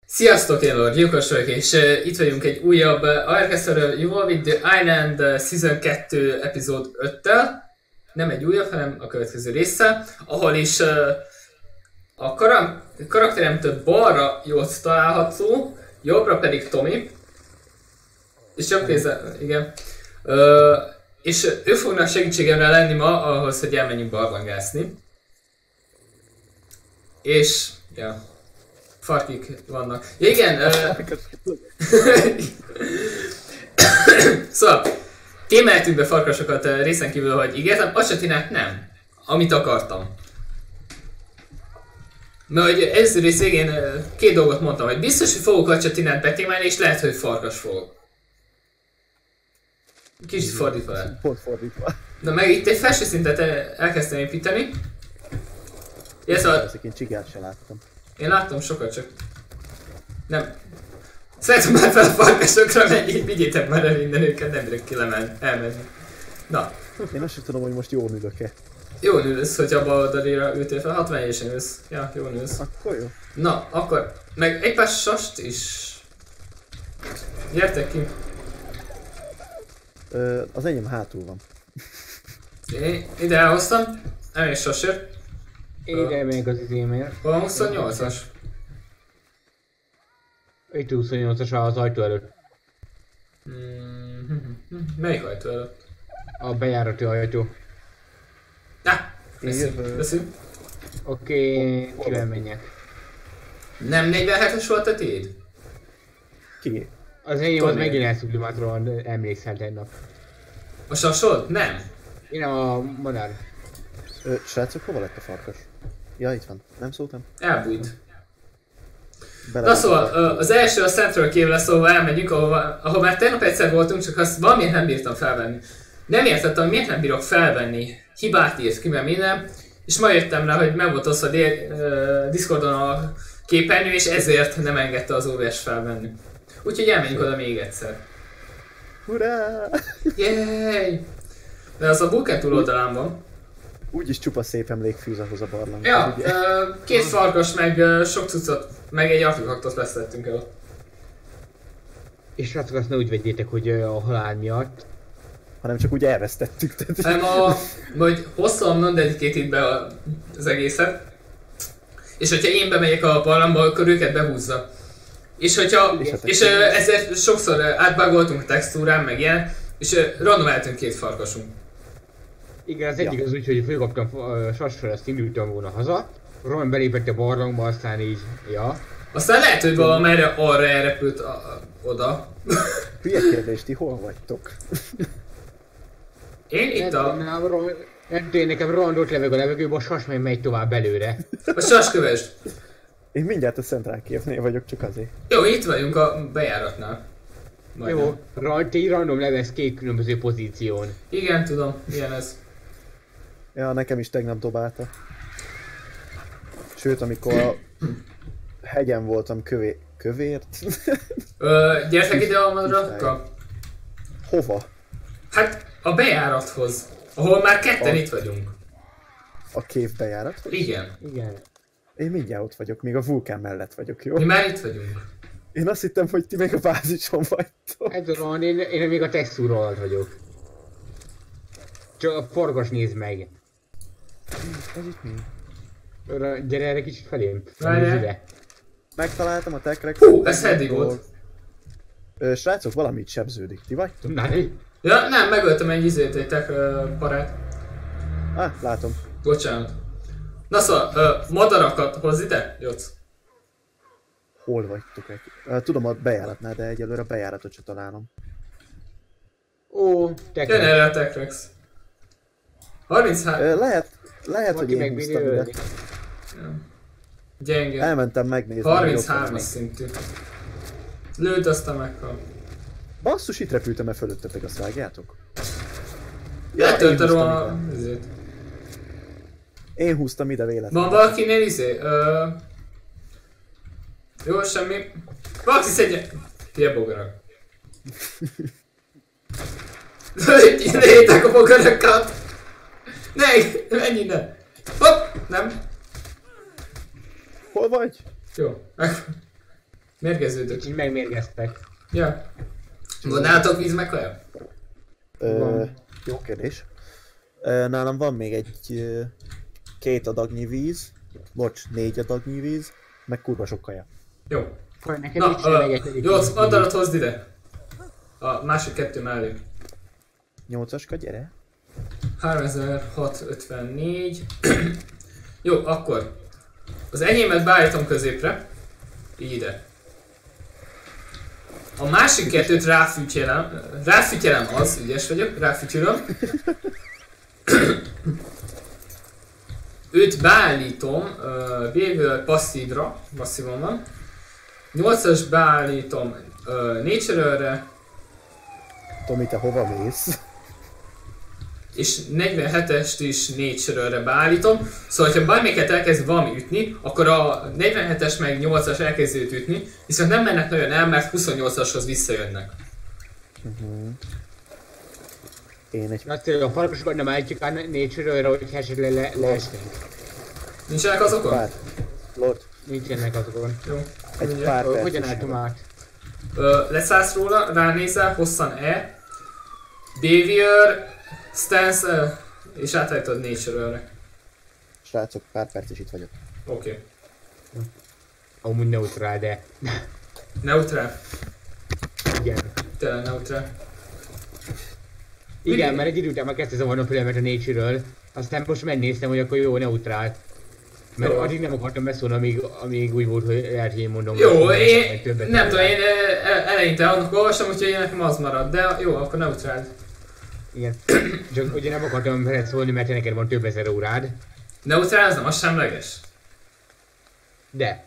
Sziasztok, én Lord Gyilkos vagyok, és itt vagyunk egy újabb Ark-Survival Evolved The Island Season 2 epizód 5-tel. Nem egy újabb, hanem a következő része, ahol is a karakteremtől balra Jóc található, jobbra pedig Tommy. És jobb kézzel, igen. És ők fognak segítségemre lenni ma ahhoz, hogy elmenjünk barlangászni. És, ja. Farkik vannak. Ja, igen, szóval, témeltünk be farkasokat részen kívül, hogy ígértem, a csatinát nem. Amit akartam. Mert hogy először rész végén két dolgot mondtam, hogy biztos, hogy fogok a csatinát betémelni, és lehet, hogy farkas fogok. Kicsit fordítva el. Pont fordítva. Na meg itt egy felső szintet elkezdtem építeni. Ja, szóval... Én csigát se láttam. Én láttam sokat, csak... Nem. Szeretem már fel a farkasokra, vigyétek már el minden őket, nem bírok elmenni. Na. Én azt sem tudom, hogy most jól ülök-e. Jól ülsz, hogy abba oldalira ültél fel, 60 évesen ülsz. Ja, jól ülsz. Akkor jó. Na, akkor... Meg egy pár sast is... Gyertek ki. Az enyém hátul van. Ide elhoztam. Elég sasért. Ide még az izémért. Hol van 28-as? Itt 28-as az ajtó előtt. Melyik ajtó előtt? A bejárati ajtó. Veszünk. Oké, kivel menjek? Nem 47-es volt a tiéd? Ki? Az enyém az megint elszublimátról emlékszel tegnap. A sasod? Nem. Én a madár. Srácok, hova lett a farkas? Ja, itt van. Nem szóltam? Elbújt. Na szóval, az első a Central Cave lesz, ahol elmegyünk, ahol már tegnap egyszer voltunk, csak azt valamiért nem bírtam felvenni. Nem értettem, hogy miért nem bírok felvenni. Hibát írt ki, mert minden. És ma jöttem rá, hogy meg volt osztva Discordon a képernyő, és ezért nem engedte az OBS felvenni. Úgyhogy elmenjünk oda még egyszer. Hurrá! Yay! De az a Vulkán túloldalán van. Úgyis csupa szép emlékfűz ahhoz a barlang. Ja, két farkas, meg sok cuccot, meg egy artefaktot vesztettünk el. És srácok, azt ne úgy vegyétek, hogy a halál miatt. Hanem csak úgy elvesztettük. Hanem hogy hosszan dedicated be az egészet. És hogyha én bemegyek a barlangba, akkor őket behúzza. És hogyha, és ezért sokszor átbagoltunk a textúrán, meg ilyen, és randomáltunk két farkasunk. Igen, az egyik az úgy, hogy fölkaptam sasra, ezt indultam volna haza. Roman belépett a barlangba, aztán így, ja. Aztán lehet, hogy valamerre arra elrepült oda. Hülye kérdés, ti hol vagytok? Én itt Nem tudom, nekem randot leveg a levegőbe, a sas meg megy tovább előre. A sas kövesd. Én mindjárt a Central Cave-nél vagyok, csak azért. Jó, itt vagyunk a bejáratnál. Jó, te így random levesz két különböző pozíción. Igen, tudom, ilyen ez. Ja, nekem is tegnap dobálta. Sőt, amikor a hegyen voltam kövért. Gyertek ide a madrakkal. Hova? Hát a bejárathoz, ahol már ketten itt vagyunk. A cave bejárat? Igen. Igen. Én mindjárt ott vagyok, még a vulkán mellett vagyok, jó? Mi már itt vagyunk. Én azt hittem, hogy ti még a bázison vagytok. Ez van, én még a textúra alatt vagyok. Csak a forgas nézd meg. Ez itt mi? Gyere erre kicsit felém. Várjál. Megtaláltam a techrex. Hú, ez eddig volt. Srácok, valamit sebződik. Ti vagytok? Ja, nem, megöltem egy tech barát. Látom. Bocsánat. Na szóval, madarakat hozz ide, Jóc. Hol vagytok? Tudom a bejáratnál, de egyelőre a bejáratot se találom. Ó, Jön erre a techrex. 33. Lehet, hogy én húztam ide. Gyenge. Elmentem megnézni. 33-as szintű. Lőd, aztán meghal. Basszus, itt repültem-e fölöttetek, azt vágjátok? Letöltöm a... Én húztam ide véletlenül. Van valakinél Jó, semmi. Valaki szedje... Fie bogarak. Lőjétek a bogarakat! Menj ide! Hopp! Nem. Hol vagy? Jó. Mérgeződök. Kicsit megmérgeztek. Ja. Van nálatok víz meg kaja? Jó kérdés. Nálam van még egy 2 adagnyi víz, 4 adagnyi víz, meg kurva sok kaja. Jó. Nekem Na, nincs eleget. jó, madarat hozd ide. A másik 2 mellé. 8-aska, gyere. 3654. Jó, akkor. Az enyémet beállítom középre. Így ide. A másik 2-t ráfütyelem az, ügyes vagyok, ráfütyülöm. Őt beállítom Behavior passzívon van. 8-as beállítom Nature-re. Tomi, te hova mész? És 47-est is Nature-re beállítom. Szóval, ha bármelyiket elkezd valami ütni, akkor a 47-es meg 8-as elkezd őt ütni, viszont nem mennek nagyon el, mert 28-ashoz visszajönnek. Én egy... Azt mondja, a farkasokat nem állítjuk a Nature-re, hogy esetleg leesnénk. Nincsenek azokon? Pár. Lord. Nincsenek azokon. Jó. Egy Mindjárt. pár perc Hogyan is állítom van. át? Leszállsz róla, ránézel, hosszan E. Behavior, Stance, és átállítod Nature-re. Srácok, pár perc is itt vagyok. Oké. Amúgy neutrál, de... Neutrál. Igen. Tényleg neutrál. Igen, mert egy idő után már kezdte zavarni a fülemet a Nature-ről. Aztán most megnéztem, hogy akkor jó, neutrál. Mert Jó. addig nem akartam beszólni, amíg úgy volt, hogy lehet, hogy én mondom. Jó, hogy én többet nem tudom, neutrál. én eleinte annak olvastam, úgyhogy én nekem az marad, de jó, akkor neutrál. Igen. Csak ugye nem akartam veled szólni, mert te neked van több ezer órád. Neutrál az nem, az semleges. De.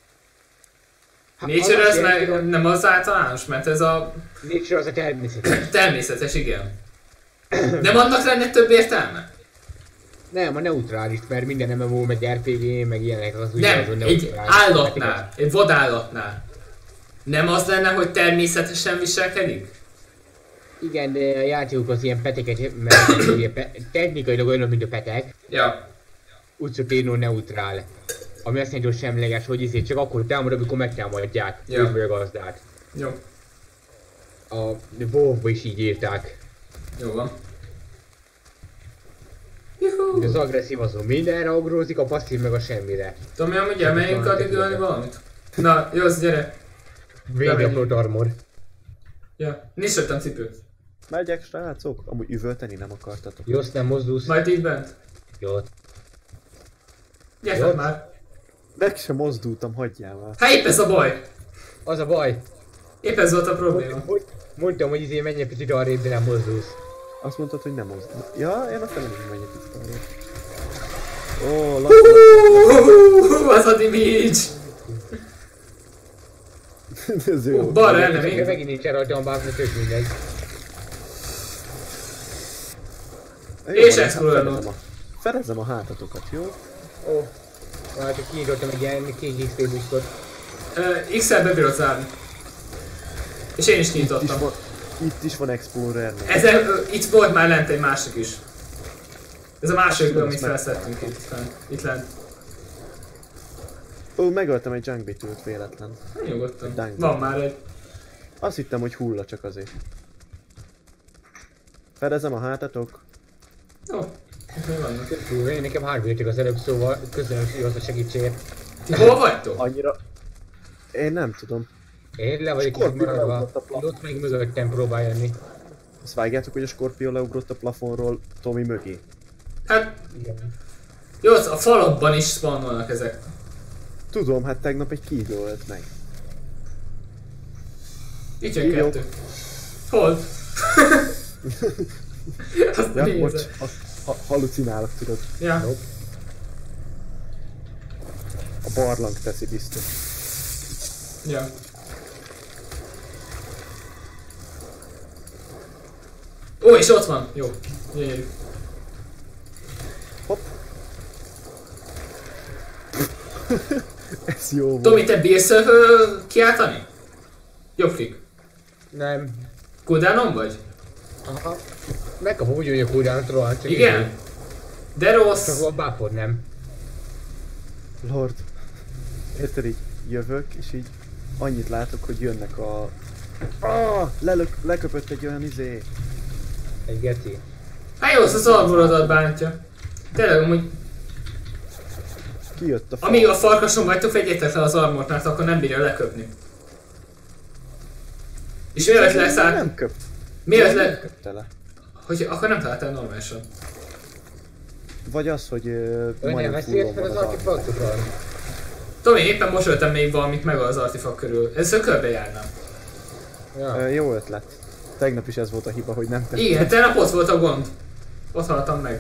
Nature az ez azt meg jelenti, nem az általános, mert ez a Nature az a természet. természetes, igen. Nem annak lenne több értelme? Nem, a neutrális, mert minden MMO, meg RPG, meg ilyenek az ugye az, Nem, hogy egy neutrális. állatnál, egy vadállatnál. Nem az lenne, hogy természetesen viselkedik? Igen, de a játékok az ilyen peteket, mert ugye technikailag olyan, mint a petek, Ja. úgy szokott írni, hogy neutrál. Ami azt jelenti, hogy semleges, hogy izé, csak akkor támad, amikor megtámadják Ja. ja. a gazdát. Jó. A WoW-ba is így írták. Jó van. De Juhú. az agresszív azon mindenre agrózik, a passzív meg a semmire. Tudom, hogy elmenjünk addig ölni valamit? Na, jó, az gyere. Védj a plot armor. Ja, nincs rajtam cipő. Megyek, srácok? Amúgy üvölteni nem akartatok. Jó, azt nem mozdulsz. Majd itt bent. Jó. Gyertek Jó. már. Meg sem mozdultam, hagyjál már. Hát épp ez a baj. Az a baj. Épp ez volt a probléma. Mondtam, hogy izé menj egy picit arrébb, de nem mozdulsz. Azt mondtad, hogy nem mozdul. Ja, én azt nem mondom, hogy menjek itt arra. Ó, Az a damage. ez jó. Balra el nem Én én. megint nincs rajtam bármi, tök mindegy. És Jó, explorálod. Fedezem a hátatokat, jó? Ó, hát csak kinyitottam egy ilyen 2 XP boostot. X-el bebírod zárni. És én is Itt kinyitottam. van, itt is van Explorer. Itt volt már lent egy másik is. Ez a másik, Tudom, amit ezt meg- felszedtünk itt lent. Ó, megöltem egy Jungbitült véletlen. Nem nyugodtan. Dang. Van már egy. Azt hittem, hogy hulla csak azért. Fedezem a hátatok. Jó. Mi vannak? Jó, én nekem 3 jöttek az előbb, szóval köszönöm szépen a segítséget. Ti hol vagytok? Annyira... Én nem tudom. Én le vagyok itt Skorpió maradva. leugrott a plafon. Ott meg mögöttem próbál jönni. Azt vágjátok, hogy a Skorpió leugrott a plafonról Tomi mögé. Hát, Igen. jó, a falakban is spannolnak ezek. Tudom, hát tegnap egy kígyó ölt meg. Itt jön Kígyó. 2. Hol? Azt Ja, nézem. bocs, halucinálok, tudod. Ja. A barlang teszi biztos. Ja. Ó, és ott van. Jó. Gyönyörű. Hopp. Ez jó volt. Tomi, te bírsz kiáltani? Jobb klik. Nem. Cooldownon vagy? Aha. Megkapom úgy, hogy a cooldown rohan, csak Igen? De rossz. Csak a buffod nem. Lord. Érted így jövök, és így annyit látok, hogy jönnek a... leköpött egy olyan izé. Egy geci. Hát jó, az armorodat bántja. Tényleg amúgy... Kijött a fal. Amíg a farkason vagytok, vegyétek le az armort, mert akkor nem bírja leköpni. És mielőtt leszállt... Nem köp. Mielőtt Nem le... köpte le. Hogy akkor nem találtál normálisan. Vagy az, hogy Ön nem veszélyes fel az artifaktokat? Tomi, éppen most öltem még valamit meg az artifak körül. Először körbe járnám. Ja. Jó ötlet. Tegnap is ez volt a hiba, hogy nem tettem. Igen, tegnap ott volt a gond. Ott haltam meg.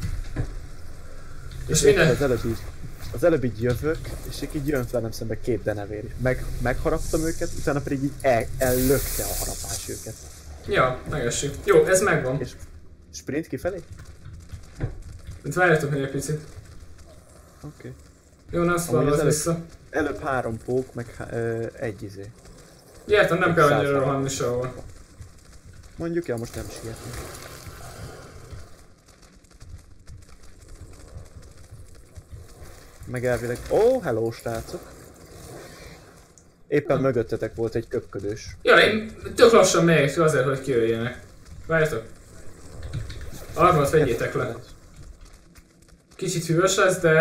És minden... Az előbb így jövök, és így jön velem szembe két denevér. Megharaptam őket, utána pedig így ellökte a harapás őket. Ja, megesik. Jó, ez megvan. És sprint kifelé? Itt várjatok még egy picit. Oké. Jó, nem szólod vissza. Előbb 3 pók, meg egy izé. Értem, nem kell annyira rohanni sehol. Mondjuk el, most nem sietünk. Meg elvileg... hello srácok! Éppen mögöttetek volt egy köpködős. Ja, én tök lassan megyek azért, hogy kijöjjenek. Várjatok. Armort vegyétek le. Kicsit hűvös lesz, de...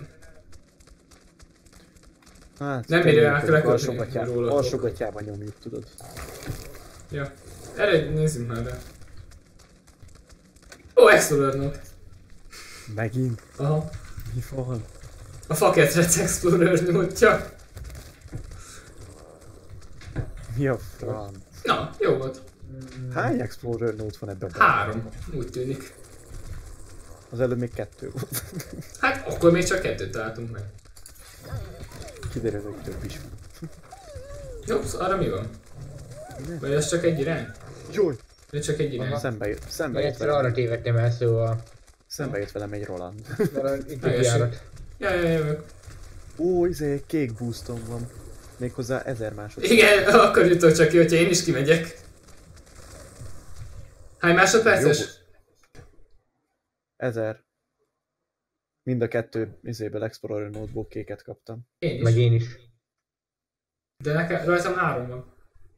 Hát, nem bírják lekötni róla. Alsógatjában nyomjuk, tudod. Ja. Erre nézzünk már rá. Ó, Explorer Note. Megint? Aha. Mi van? A Faketrec Explorer Note-ja. Mi a franc? Na, jó volt. Hány Explorer Note van ebben? 3, úgy tűnik. Az előbb még 2 volt. Hát akkor még csak 2-t találtunk meg. Kiderül, hogy több is van. Jó, arra mi van? Vagy ez csak egy irány? Jaj! Vagy csak egy irány? Szembe Én jött egyszer velem. arra tévedtem el, szóval... Szembe jött velem egy Roland. Itt egy járat. Ja, jövök. Izé, kék boostom van. Méghozzá 1000 másodperc. Igen, akkor jutok csak ki, hogyha én is kimegyek. Hány másodperces? 1000. Mind a 2 izéből Explorer Notebook kéket kaptam. Én is. Meg én is. De nekem rajtam 3 van.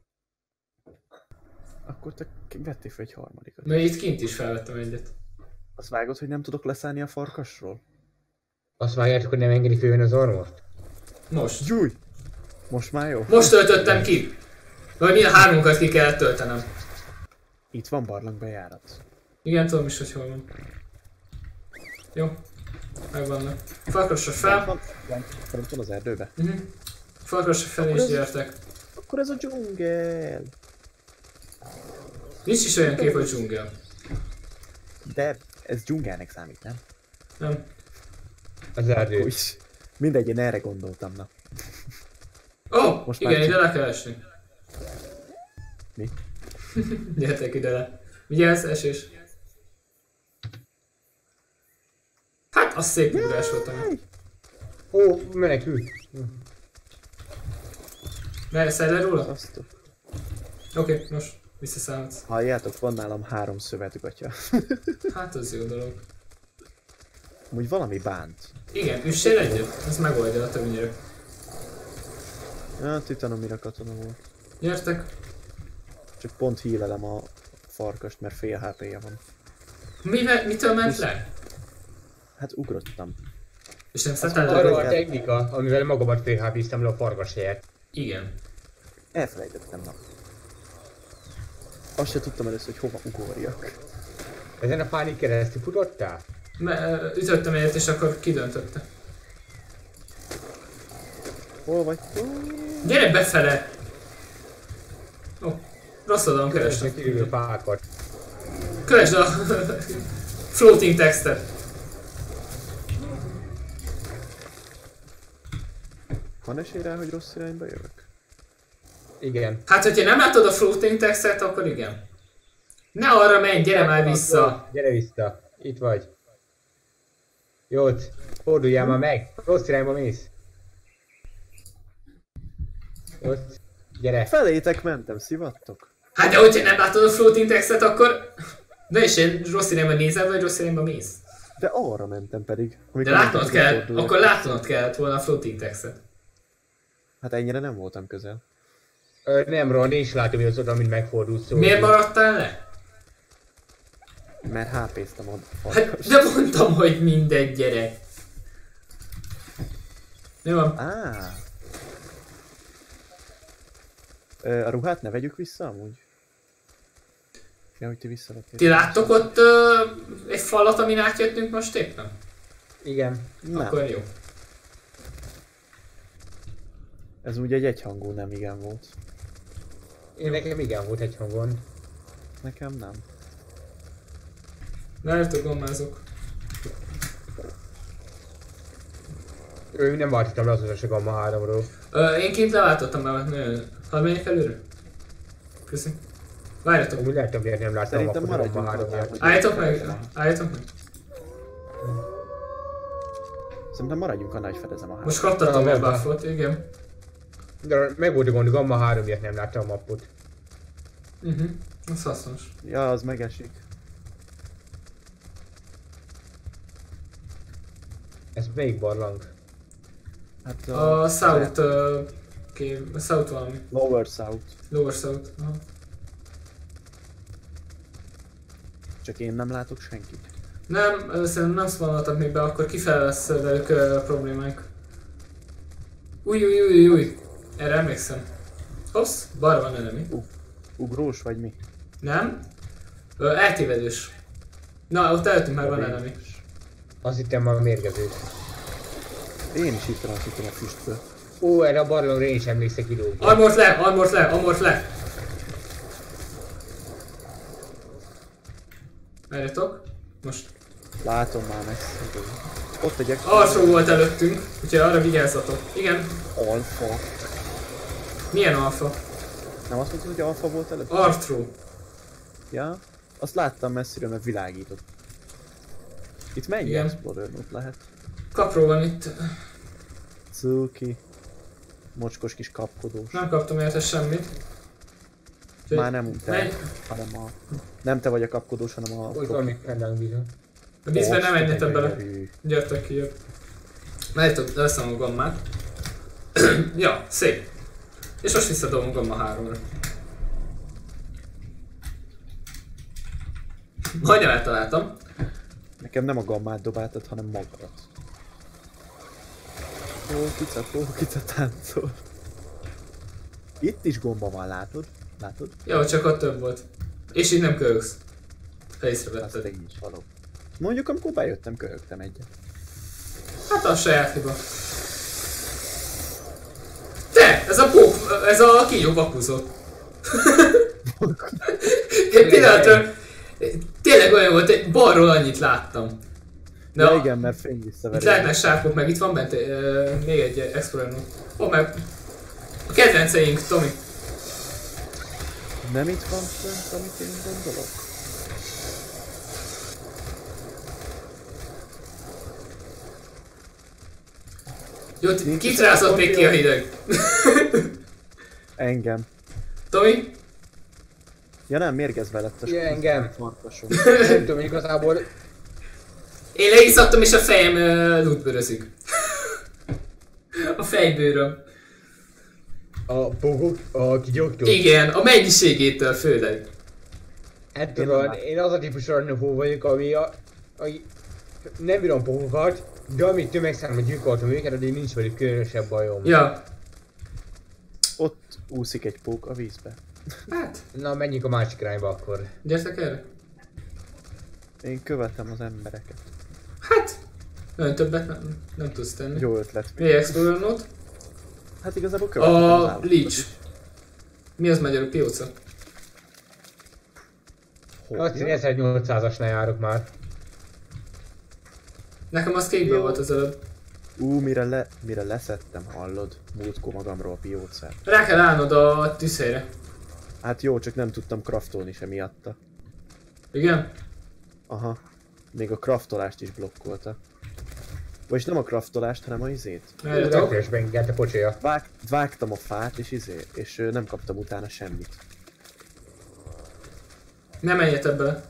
Akkor te vettél fel egy harmadikat. Mert itt kint is felvettem egyet. Azt vágod, hogy nem tudok leszállni a farkasról? Azt vágjátok, hogy nem engedi főn az orvost? Most. Júj! Most már jó? Most töltöttem ki. Vagy mind a 3-unkat ki kellett töltenem. Itt van barlangbejárat. Igen, tudom is, hogy hol van. Jó. Megvannak. Farkasra fel. Fent van az erdőbe. Farkasra fel és gyertek. Akkor ez a dzsungel. Nincs is olyan kép, hogy dzsungel. De ez dzsungelnek számít, nem? Nem. Az erdő. Akkor is. Mindegy, én erre gondoltam, na. Ó, Most igen, már ide le kell esni. Mi? Gyertek ide le. Vigyázz, esés. Hát, az szép ugrás volt. Ó, menekül. Szállj le róla? Azt. Oké, most visszaszállhatsz. Halljátok, van nálam 3 szövetgatya. Hát az jó dolog. Úgy valami bánt. Igen, üssél egyet, ez megoldja a többnyire. Ja, titanomira katona volt. Gyertek. Csak pont hílelem a farkast, mert fél HP-ja van. Mitől ment le? Hát ugrottam. És nem szedted le? Arról a technika, amivel magamat félhábíztam le a farkas helyet. Igen. Elfelejtettem, na. Azt se tudtam először, hogy hova ugorjak. Ezen a pánik keresztül futottál? Ütöttem egyet és akkor kidöntötte. Hol vagy? Gyere befele! Ó, rossz oldalon kerestem. Kívül fákat. Kövesd a floating textet. Van esély rá, hogy rossz irányba jövök? Igen. Hát, hogyha nem látod a floating textet, akkor igen. Ne arra menj, gyere már vissza! Gyere vissza. Itt vagy. Jót. Forduljál már meg. Rossz irányba mész. Jót. Gyere. Felétek mentem, szivattok? Hát de hogyha nem látod a floating textet, akkor... De és én rossz irányba nézel, vagy rossz irányba mész? De arra mentem pedig. De látnod kell, akkor látnod kellett volna a floating textet. Hát ennyire nem voltam közel. Nem, Ron, én is látom, hogy az oda, mint megfordult szó. Miért maradtál le? Mert HP-ztem a Hát, de mondtam, hogy mindegy, gyere. Mi van? A ruhát ne vegyük vissza amúgy? Ja, hogy ti visszavettél. Ti láttok ott egy falat, amin átjöttünk most éppen? Igen. Nem. Akkor jó. Ez ugye egy egyhangú nem igen volt. Én nekem igen volt egy hangon. Nekem nem. Várjátok, gommázok. Ő nem váltottam le az a Gamma 3-ról. Én kint leváltottam be, hadd menjek előre? Köszi. Várjatok. Úgy lehet, hogy nem láttam Szerintem a maradjunk Gamma ott, 3-ját. hogy- Álljatok meg, álljatok meg. Szerintem maradjunk annál, hogy fedezem a Most házat. kaptatom Ah, egy van. buffot, igen. De meg volt a gond, Gamma 3 miatt nem láttam a mappot. Az hasznos. Ja, az megesik. Ez melyik barlang? Hát A South, South valami. Lower South. Lower South. Aha. Csak én nem látok senkit. Nem, szerintem nem spawnoltak még be, akkor kifele lesz velük problémánk. Új. Erre emlékszem. Hossz, balra van enemy. Ugrós vagy mi? Nem? Eltévedős. Na, ott előttünk már van enemy. Azt hittem már mérgező. Én is itt azt hittem a füstből. Ó, erre a barlangra én is emlékszek videóban. Armort le! Várjatok. Most. Látom már messze. Ott egy Alsó volt előttünk, úgyhogy arra vigyázzatok. Igen. Alfa. Milyen alfa? Nem azt mondtad, hogy alfa volt előtt? Arthro. Ja. Azt láttam messziről, mert világított. Itt mennyi Igen. Explorer Note lehet? Kapró van itt. Cuki. Mocskos kis kapkodós. Nem kaptam érte semmit. Úgyhogy Már nem te, menj. hanem a... Nem te vagy a kapkodós, hanem a... Úgy van, még pendang bizony. A vízben nem menjetek bele. gyönyörű. Gyertek ki, jött. Mehetök, leszem a gammát. Ja, szép. És most visszadom a gamma 3-ra. Majdnem eltaláltam. Nekem nem a gammát dobáltad, hanem magadat. Pókica táncol. Itt is gomba van, látod? Látod? Jó, csak ott több volt. És így nem köhögsz. Ha Azt észrevetted. én is való. Mondjuk amikor bejöttem, köhögtem egyet. Hát a saját hiba. Te! Ez a pók, ez a kígyó vakuzott. Egy pillanatra, tényleg olyan volt, hogy balról annyit láttam. De Ja, igen, mert fény itt visszaveri. lehetnek sárkok, meg itt van bent még egy Explorer Note. Ó, meg a kedvenceink, Tomi. Nem itt van fönt, amit én gondolok? Jó, Nincs kit is rázott akkor még ki a hideg? Engem. Tomi? Ja nem, mérgezve lett a Ja, engem. farkasom. Nem tudom, igazából Én leizzadtam és a fejem lootbörözik. A fejbőröm. a bogok, a kigyóktól. Igen, a mennyiségétől főleg. Hát tudod, én az a típusú randofó vagyok, ami nem bírom pokokat, de amit tömegszámban gyilkoltam őket, addig nincs velük különösebb bajom. Ja. Ott úszik egy pók a vízbe. Hát, Na, menjünk a másik irányba akkor. gyertek erre. Én követem az embereket. Hát, nagyon többet nem tudsz tenni. Jó ötlet. Mi Explorer Note? Hát igazából követem az A állatokat Leech. is. Mi az magyarul? Pióca? Azt hiszem 1800-asnál járok már. Nekem az kékből Jó. volt az előbb. Mire leszettem, hallod? Múltkor magamról a piócát. Rá kell állnod a tűzhelyre. Hát jó, csak nem tudtam craftolni se miatta. Igen? Aha. Még a craftolást is blokkolta. Vagyis nem a craftolást, hanem a izét. Merjetek. Repülésbe engedte a pocséja. Vágtam a fát és nem kaptam utána semmit. Ne menjetek bele.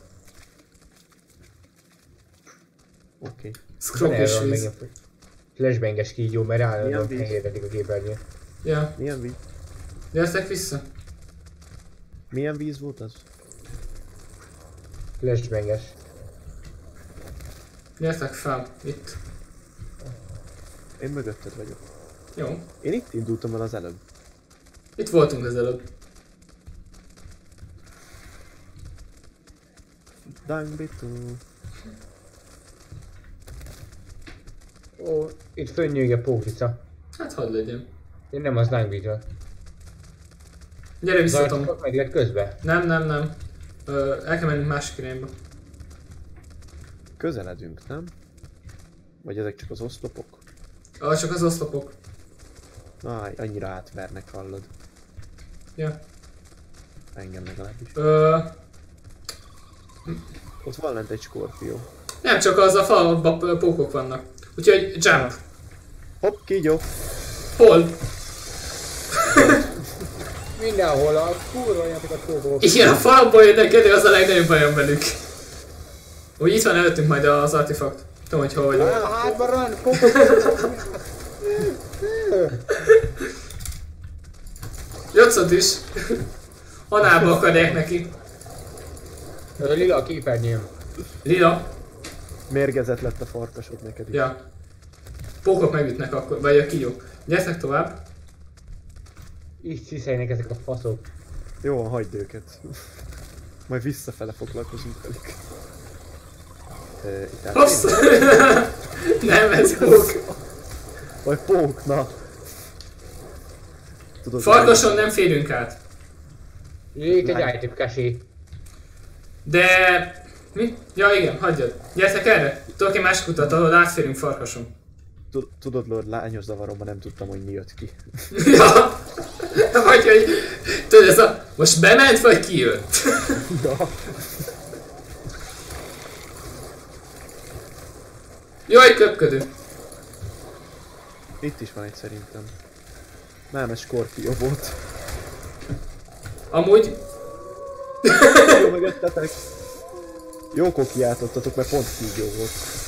Oké. Scrop és víz. Flashbanges kígyó, mert Milyen állandóan víz? fehéredik a képernyő. Ja, Milyen víz? gyertek vissza. Milyen víz volt az? Flashbanges. Gyertek fel, itt. Én mögötted vagyok. Jó. Én itt indultam el az előbb. Itt voltunk az előbb. Dangbitu. Ó, itt fönnyűge póklica. Hát hadd legyen. Én nem az Langbit-ről. Gyere vissza, Tom. Meg lett közben. Nem. El kell mennünk másik irányba. Közeledünk, nem? Vagy ezek csak az oszlopok? Csak az oszlopok. Áj, annyira átvernek, hallod. Ja. Engem legalábbis. Ott van lent egy skorpió. Nem csak az a falban pókok vannak. Úgyhogy jump. Hopp, kígyó! Hol? Mindenhol a kurva játékot pókok. Igen, a falból jönnek elő, az a legnagyobb bajom velük. Úgy itt van előttünk majd az artefakt. Tudom, hogy hol vagyok. Hátba rán, pókok! Jocot is. Hanába akarják neki. Lila a képernyőm. Lila. Mérgezett lett a farkasod neked is. Ja. Pókok megütnek akkor, vagy a kígyók. Gyertek tovább. Így sziszelnek ezek a faszok. Jó, van, hagyd őket. Majd visszafele foglalkozunk velük. Itt Hopsz! Nem, ez pók. Vagy pók, na! Tudod, Farkason nem férünk át. Itt egy item caché. De... Mi? Ja igen, hagyjad. Gyertek erre. Tudok egy másik utat, ahol átférünk Farkason. Tudod, Lord, lányos zavaromban nem tudtam, hogy mi jött ki. Ja. Vagy hogy... Tudod, ez a... Most bement, vagy kijött? Ja. Jaj, köpködő. Itt is van egy szerintem. Nem, ez skorpió volt. Amúgy... Jó, mögöttetek. Jókor kiáltottatok, mert pont kígyó volt.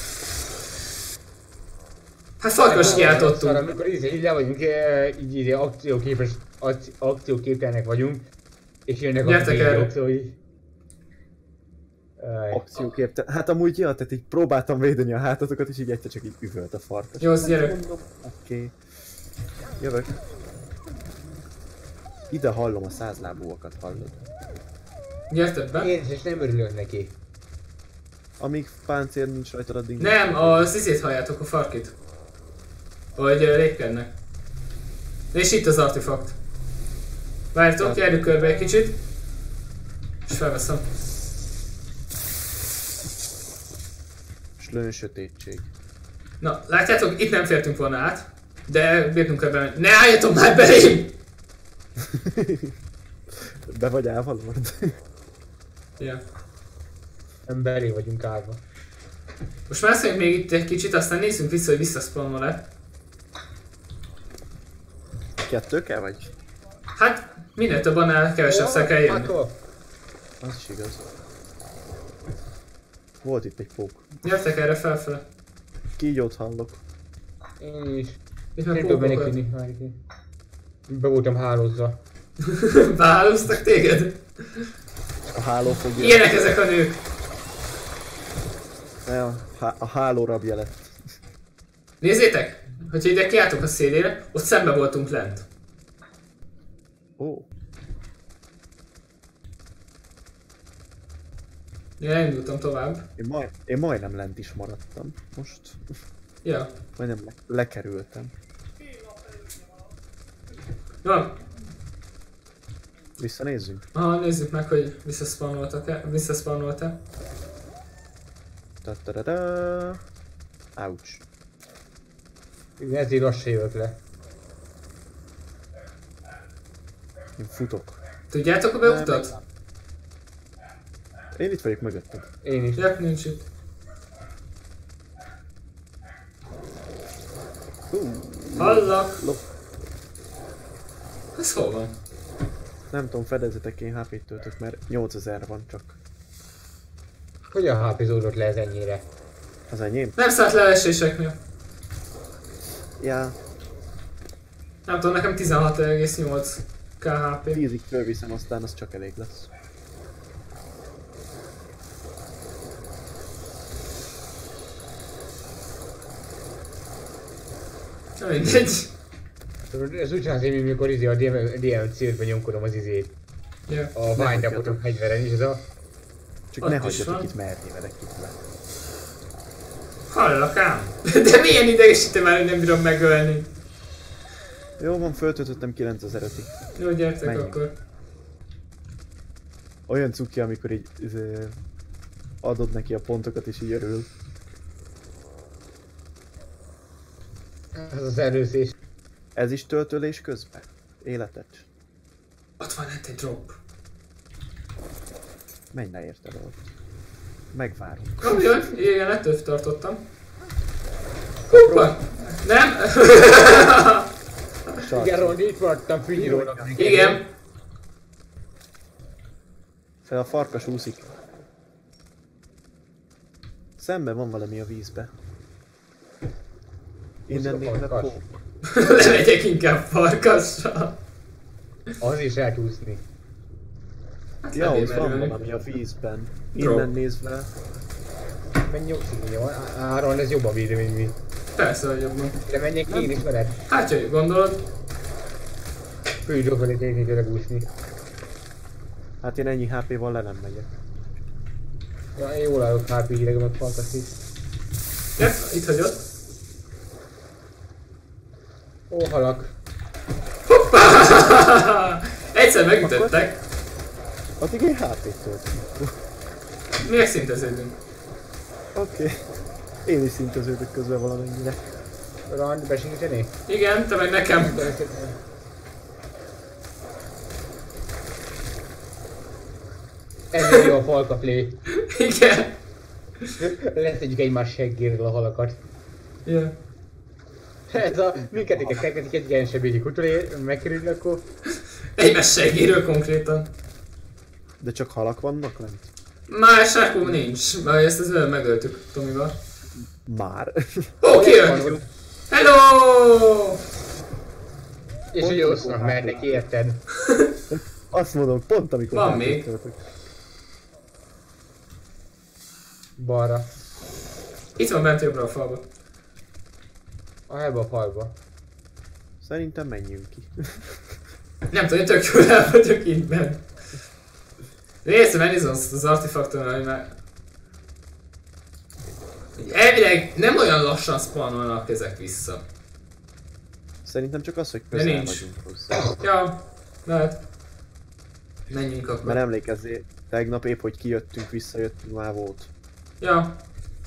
Hát farkas kiáltottunk. Amikor így le vagyunk, így akcióképtelnek vagyunk. És jönnek a kígyók, szóval így... Akciókép. Hát amúgy ja, tehát így próbáltam védeni a hátatokat, és így egyszer csak így üvölt a farkas. Jó, az gyerek. Oké. Jövök. Ide hallom a 100 lábúakat, hallod? Gyertek be. Én is nem örülök neki. Amíg páncél nincs rajtad, addig... Nem, az izét halljátok, a farkit. Vagy lépkednek. És itt az artefakt. Várjatok, járjuk körbe egy kicsit. És felveszem. Slőn sötétség. Na, látjátok, itt nem fértünk volna át. De bírtunk ebben. Ne álljatok már belém! Be vagy állva, Lord? Ja. Nem belé vagyunk állva. Most mászunk még itt egy kicsit, aztán nézzünk vissza, hogy visszaspawnol-e. 2 kell vagy? Hát, minél több annál kevesebb kell jönni. Az is igaz. Volt itt egy pók. Gyertek erre felfele. Kígyót hallok. Én is. Itt meg Nem tudok pókokat. menekülni, várj ki. Be voltam hálózva. Behálóztak téged? A háló fogja. Ilyenek ezek a nők. Ne, a háló rabja lett. Nézzétek! Hogyha ide kiálltok a szélére, ott szembe voltunk lent. Ó. Én elindultam tovább. Én majdnem lent is maradtam. Most. Ja. Majdnem lekerültem. Van. Visszanézzünk. Aha, nézzük meg, hogy visszaspawnoltak-e. Ta-ta-da-da. Ouch. Igen, ezért lassan jövök le. Én futok. Tudjátok a beutat? Én itt vagyok mögötted. Én is. Jak nincs itt. Hallak! Ez hol van? Nem tudom, fedezetek, én HP-t töltök, mert 8000 van csak. Hogyan HP-zódott le ez ennyire? Az enyém? Nem szállt leeséseknél. Ja. Nem tudom, nekem 16,8 KHP. 10-ig fölviszem, aztán az csak elég lesz. Na mindegy. Ez úgy csinálsz, mint mikor a DLC-ben nyomkodom az izét. Ja. A windup-ot fegyveren is, ez a... Csak Ott ne is hagyjatok van. itt merni velek itt le. Hallak ám. De milyen idegesítő már, hogy nem bírom megölni. Jó van, föltöltöttem 9005-ig. Jó, gyertek Menjünk. akkor. Olyan cuki, amikor így adod neki a pontokat és így örül. Ez az előzés. Ez is töltölés közben? Életet? Ott van lent egy drop. Menj le érted ott. Megvárunk. Kamion? Igen, ettől tartottam. Hoppa! Nem? Igen, Rondi, itt maradtam fűnyírónak. Igen. Fel a farkas úszik. Szemben van valami a vízbe. Innen Úszik a nézve farkas. Lemegyek inkább farkassal. Az is lehet úszni. Hát Ja, levén ott van merülni. valami a vízben. Drop. Innen nézve. Menj nyugszik, jó? Áron, ez jobban védő, mint mi. Persze, hogy jobban. De menjek én is veled. Hát, hogy gondolod? Főjük veled tényleg úszni. Hát én ennyi HP-val le nem megyek. Ja, jól állok HP híreg, meg farkas is. Ja, itt hagyott. Ó, halak. Hoppá! Egyszer megütöttek. Addig én HP-t töltöm. Miért szinteződünk? Oké. Én is szinteződök közben valamennyire. Rand, besegíteni? Igen, te meg nekem. Ezért jó a falka play. Igen. Leszedjük egymás seggéről a halakat. Ja. Ez a mindkettőket fektetik egy ilyen sebélyik utolé, megkerülni akkor... Egymás segéről konkrétan. De csak halak vannak lent? Más sákum nincs, mert ezt az előbb megöltük Tomival. Már. Ó, kijön! Hello! És hogy osznak mennek, érted? Azt mondom, pont amikor Van HP-t még. töltök. Balra. Itt van bent jobbra a falba. Ebbe a falba. Szerintem menjünk ki. Nem tudom, tök jól el vagyok itt bent. Nézd, megnézem azt az artefakton, hogy már... Elvileg nem olyan lassan spawnolnak ezek vissza. Szerintem csak az, hogy De közel nincs. vagyunk hozzá. Ja, lehet. Menjünk akkor. Mert emlékezzél, tegnap épp, hogy kijöttünk, visszajöttünk, már volt. Ja.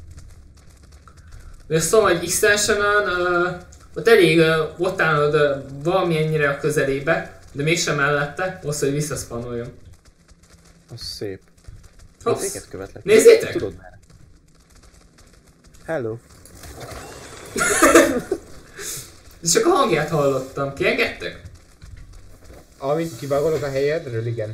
De szóval egy extensionon, ott elég ott állod valamennyire a közelébe, de mégsem mellette, ahhoz, hogy visszaszpanoljon. Az szép. Hopsz. Téged követlek. Nézzétek! Tudod már. Hello. Csak a hangját hallottam. Kiengedtek? Amint kibagolok a helyedről, igen.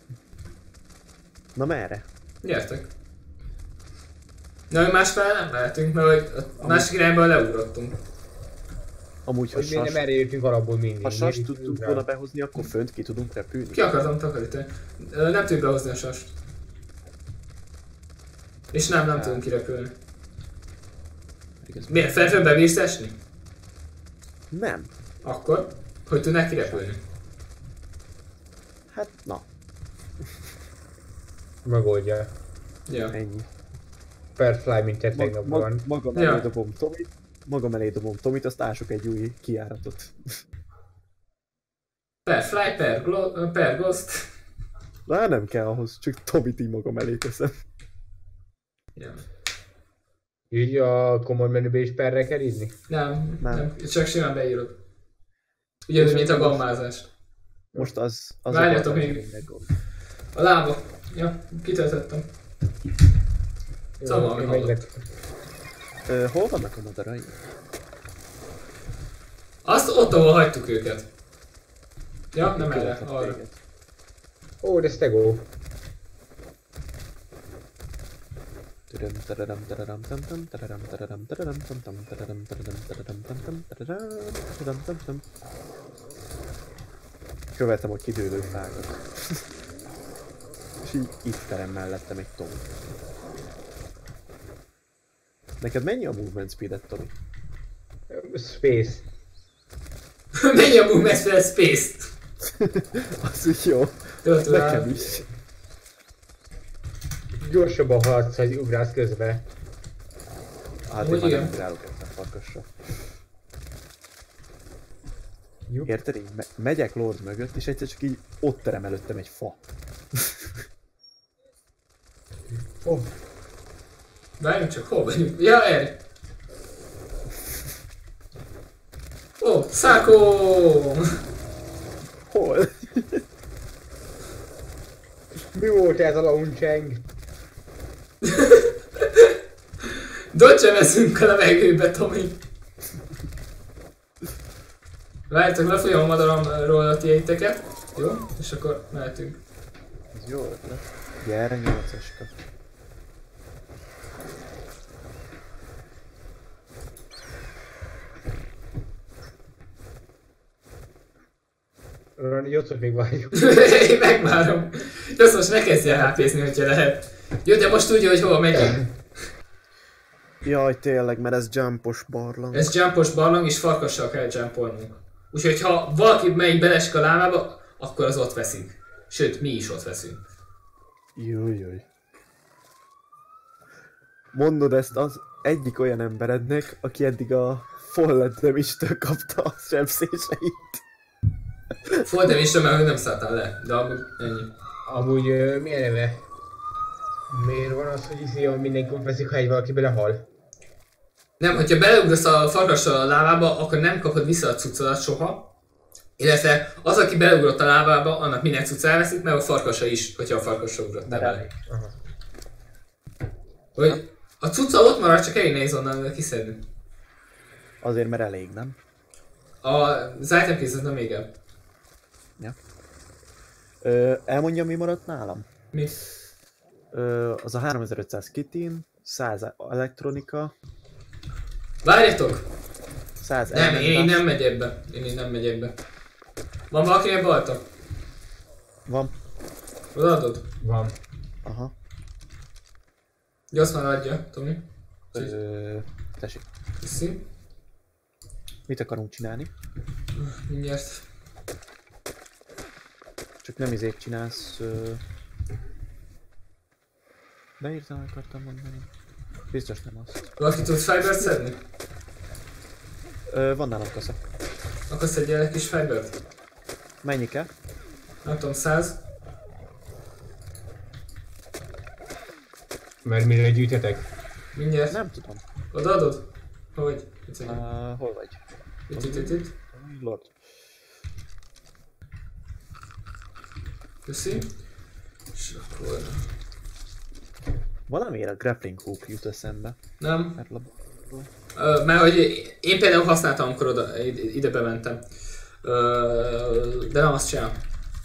Na merre? Gyertek. Na, hogy másfele nem lehetünk, mert hogy a másik irányban leugrottunk. Amúgy, ha Hogy miért nem sas, erre értünk alapból mindig. ha sas tudtunk volna behozni, akkor fönt ki tudunk repülni. Ki akartam takarítani. Nem tudjuk behozni a sast. És nem tudunk kirepülni. Miért? Felfel bebírsz esni? Nem. Akkor? Hogy tudnál kirepülni? Hát na, Megoldja. Ja. ennyi. Per fly, mint te tegnap van. Magam Ja. elé dobom Tomit. Magam elé dobom Tomit, azt ások egy új kijáratot. Per fly, per ghost. Na nem kell ahhoz, csak Tomit így magam elé teszem. Ja. Így a komoly menübe is perre kell írni? Nem. Csak simán beírod. Ugyanúgy, mint a gammázás. Most az Várjatok akartam, még. hogy tényleg gond. A lába. Ja, kitöltöttem. Szóval, Én hallott. meg- Hol vannak a madarai? Azt ott, ahol hagytuk őket. Ja, nem erre, Követlek arra. téged. Ó, de stego. Követem a kidőlő fákat. És így itt terem mellettem egy tó. Neked mennyi a movement speed-et, Tomi? Space. Mennyi a movement speed space-t? Az úgy jó. Nekem is. Gyorsabban haladsz, hogy ugrálsz közben. Hát én már nem ugrálok ebben a farkasra. Érted? Így megyek Lord mögött, és egyszer csak így ott terem előttem egy fa. Oh. Várjunk csak, hol vagyunk? Ja, erre! Ó, Szákó! Hol? Mi volt ez a launcheng? Dodge-e a levegőbe, Tomi! Várjátok, lefolyam a madaramról a tiéteket. Jó? És akkor mehetünk. Ez jó ötlet. Gyere, 8-aska. Jött, hogy még várjuk. Én megvárom. Azt most ne kezdjen HP-zni, hogyha lehet. Jó, de most tudja, hogy hova megyünk. Jaj, tényleg, mert ez jumpos barlang. Ez jumpos barlang, és farkassal kell jumpolnunk. Úgyhogy ha valaki melyik belesik a lávába, akkor az ott veszik. Sőt, mi is ott veszünk. Jújjúj. Mondod ezt az egyik olyan emberednek, aki eddig a Fallen Damage-től kapta a sebzéseit. Fall damage-től, mert nem szálltál le, de amúgy ennyi. Amúgy milyen neve? Miért van az, hogy mindenki ott veszik, ha egy valaki belehal? Nem, hogyha beleugrasz a farkassal a lávába, akkor nem kapod vissza a cuccodat soha. Illetve az, aki beleugrott a lávába, annak minden cucc elveszik, meg a farkasa is, hogyha a farkasra ugrottál bele. Hogy a cucca ott marad, csak elég nehéz onnan kiszedni. Azért, mert elég, nem? Az item case az nem még el. Ja. Elmondjam, mi maradt nálam? Mi? Az a 3500 kitin, 100 elektronika. Várjatok! 100 nem, én nem megyek be. Én nem megyek be. Van valakinek balta? Van. Odaadod? Van. Aha. Gyorsz már adja, Tomi. Tessék. Köszi. Mit akarunk csinálni? Mindjárt. Csak nem izét csinálsz... Beírtam, akartam mondani. Biztos nem azt. Valaki tud fibert szedni? Van nálam kasza. Akkor szedjél egy kis fibert? Mennyi kell? Nem tudom, 100? Mert mire gyűjtetek? Mindjárt. Nem tudom. Odaadod? Hogy? Hol vagy? Itt. Lord. Köszi. És akkor... Valamiért a grappling hook jut eszembe. Nem. Mert hogy én például használtam, amikor ide bementem. De nem azt csinálom.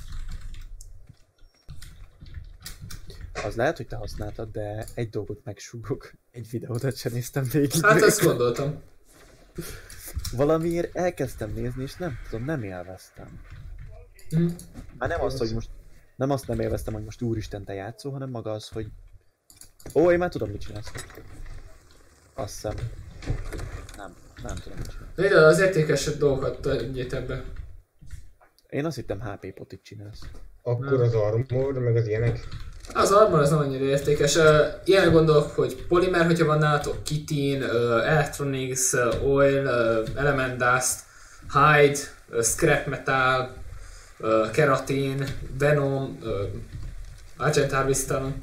Az lehet, hogy te használtad, de egy dolgot megsúgok. Egy videót sem néztem végig. Hát ezt gondoltam. Valamiért elkezdtem nézni, és nem tudom, nem élveztem. Hát nem azt, hogy most... Nem azt nem élveztem, hogy most úristen te játszol, hanem maga az, hogy... Ó, én már tudom, mit csinálsz. Azt hiszem. Nem tudom, mit csinálsz. De az értékes dolgokat tegyétek be. Én azt hittem HP potit csinálsz. Akkor az armor, meg az ilyenek. Az armor az nem annyira értékes. Ilyen gondolok, hogy polimer, hogyha van nálatok, kitin, electronics, oil, element dust, hide, scrap metal, keratin, venom, agent harvestalon.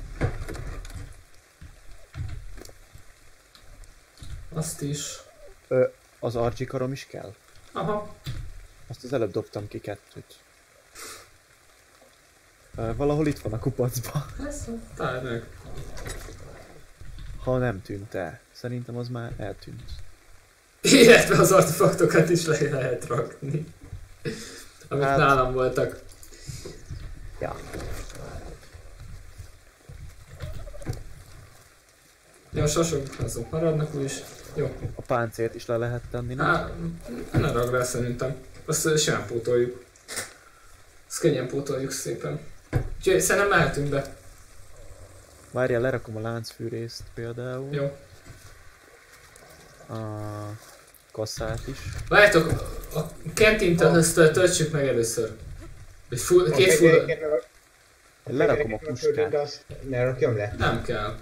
Azt is. Az RG karom is kell? Aha. Azt az előbb dobtam ki 2-t. Valahol itt van a kupacba. Ez találd meg. Ha nem tűnt el. Szerintem az már eltűnt. Illetve az artefaktokat is le lehet rakni. Amik hát... nálam voltak. Ja. Jó, sosok azok maradnak úgyis. Jó. A páncélt is le lehet tenni, nem? Hát, ne ragd rá szerintem. Azt simán pótoljuk. Azt könnyen pótoljuk szépen. Úgyhogy szerintem mehetünk be. Várjál, lerakom a láncfűrészt például. Jó. A kasszát is. Várjátok, a kentint azt töltsük meg először. Két full... Lerakom a puskát. Ne rakjam le. Nem kell.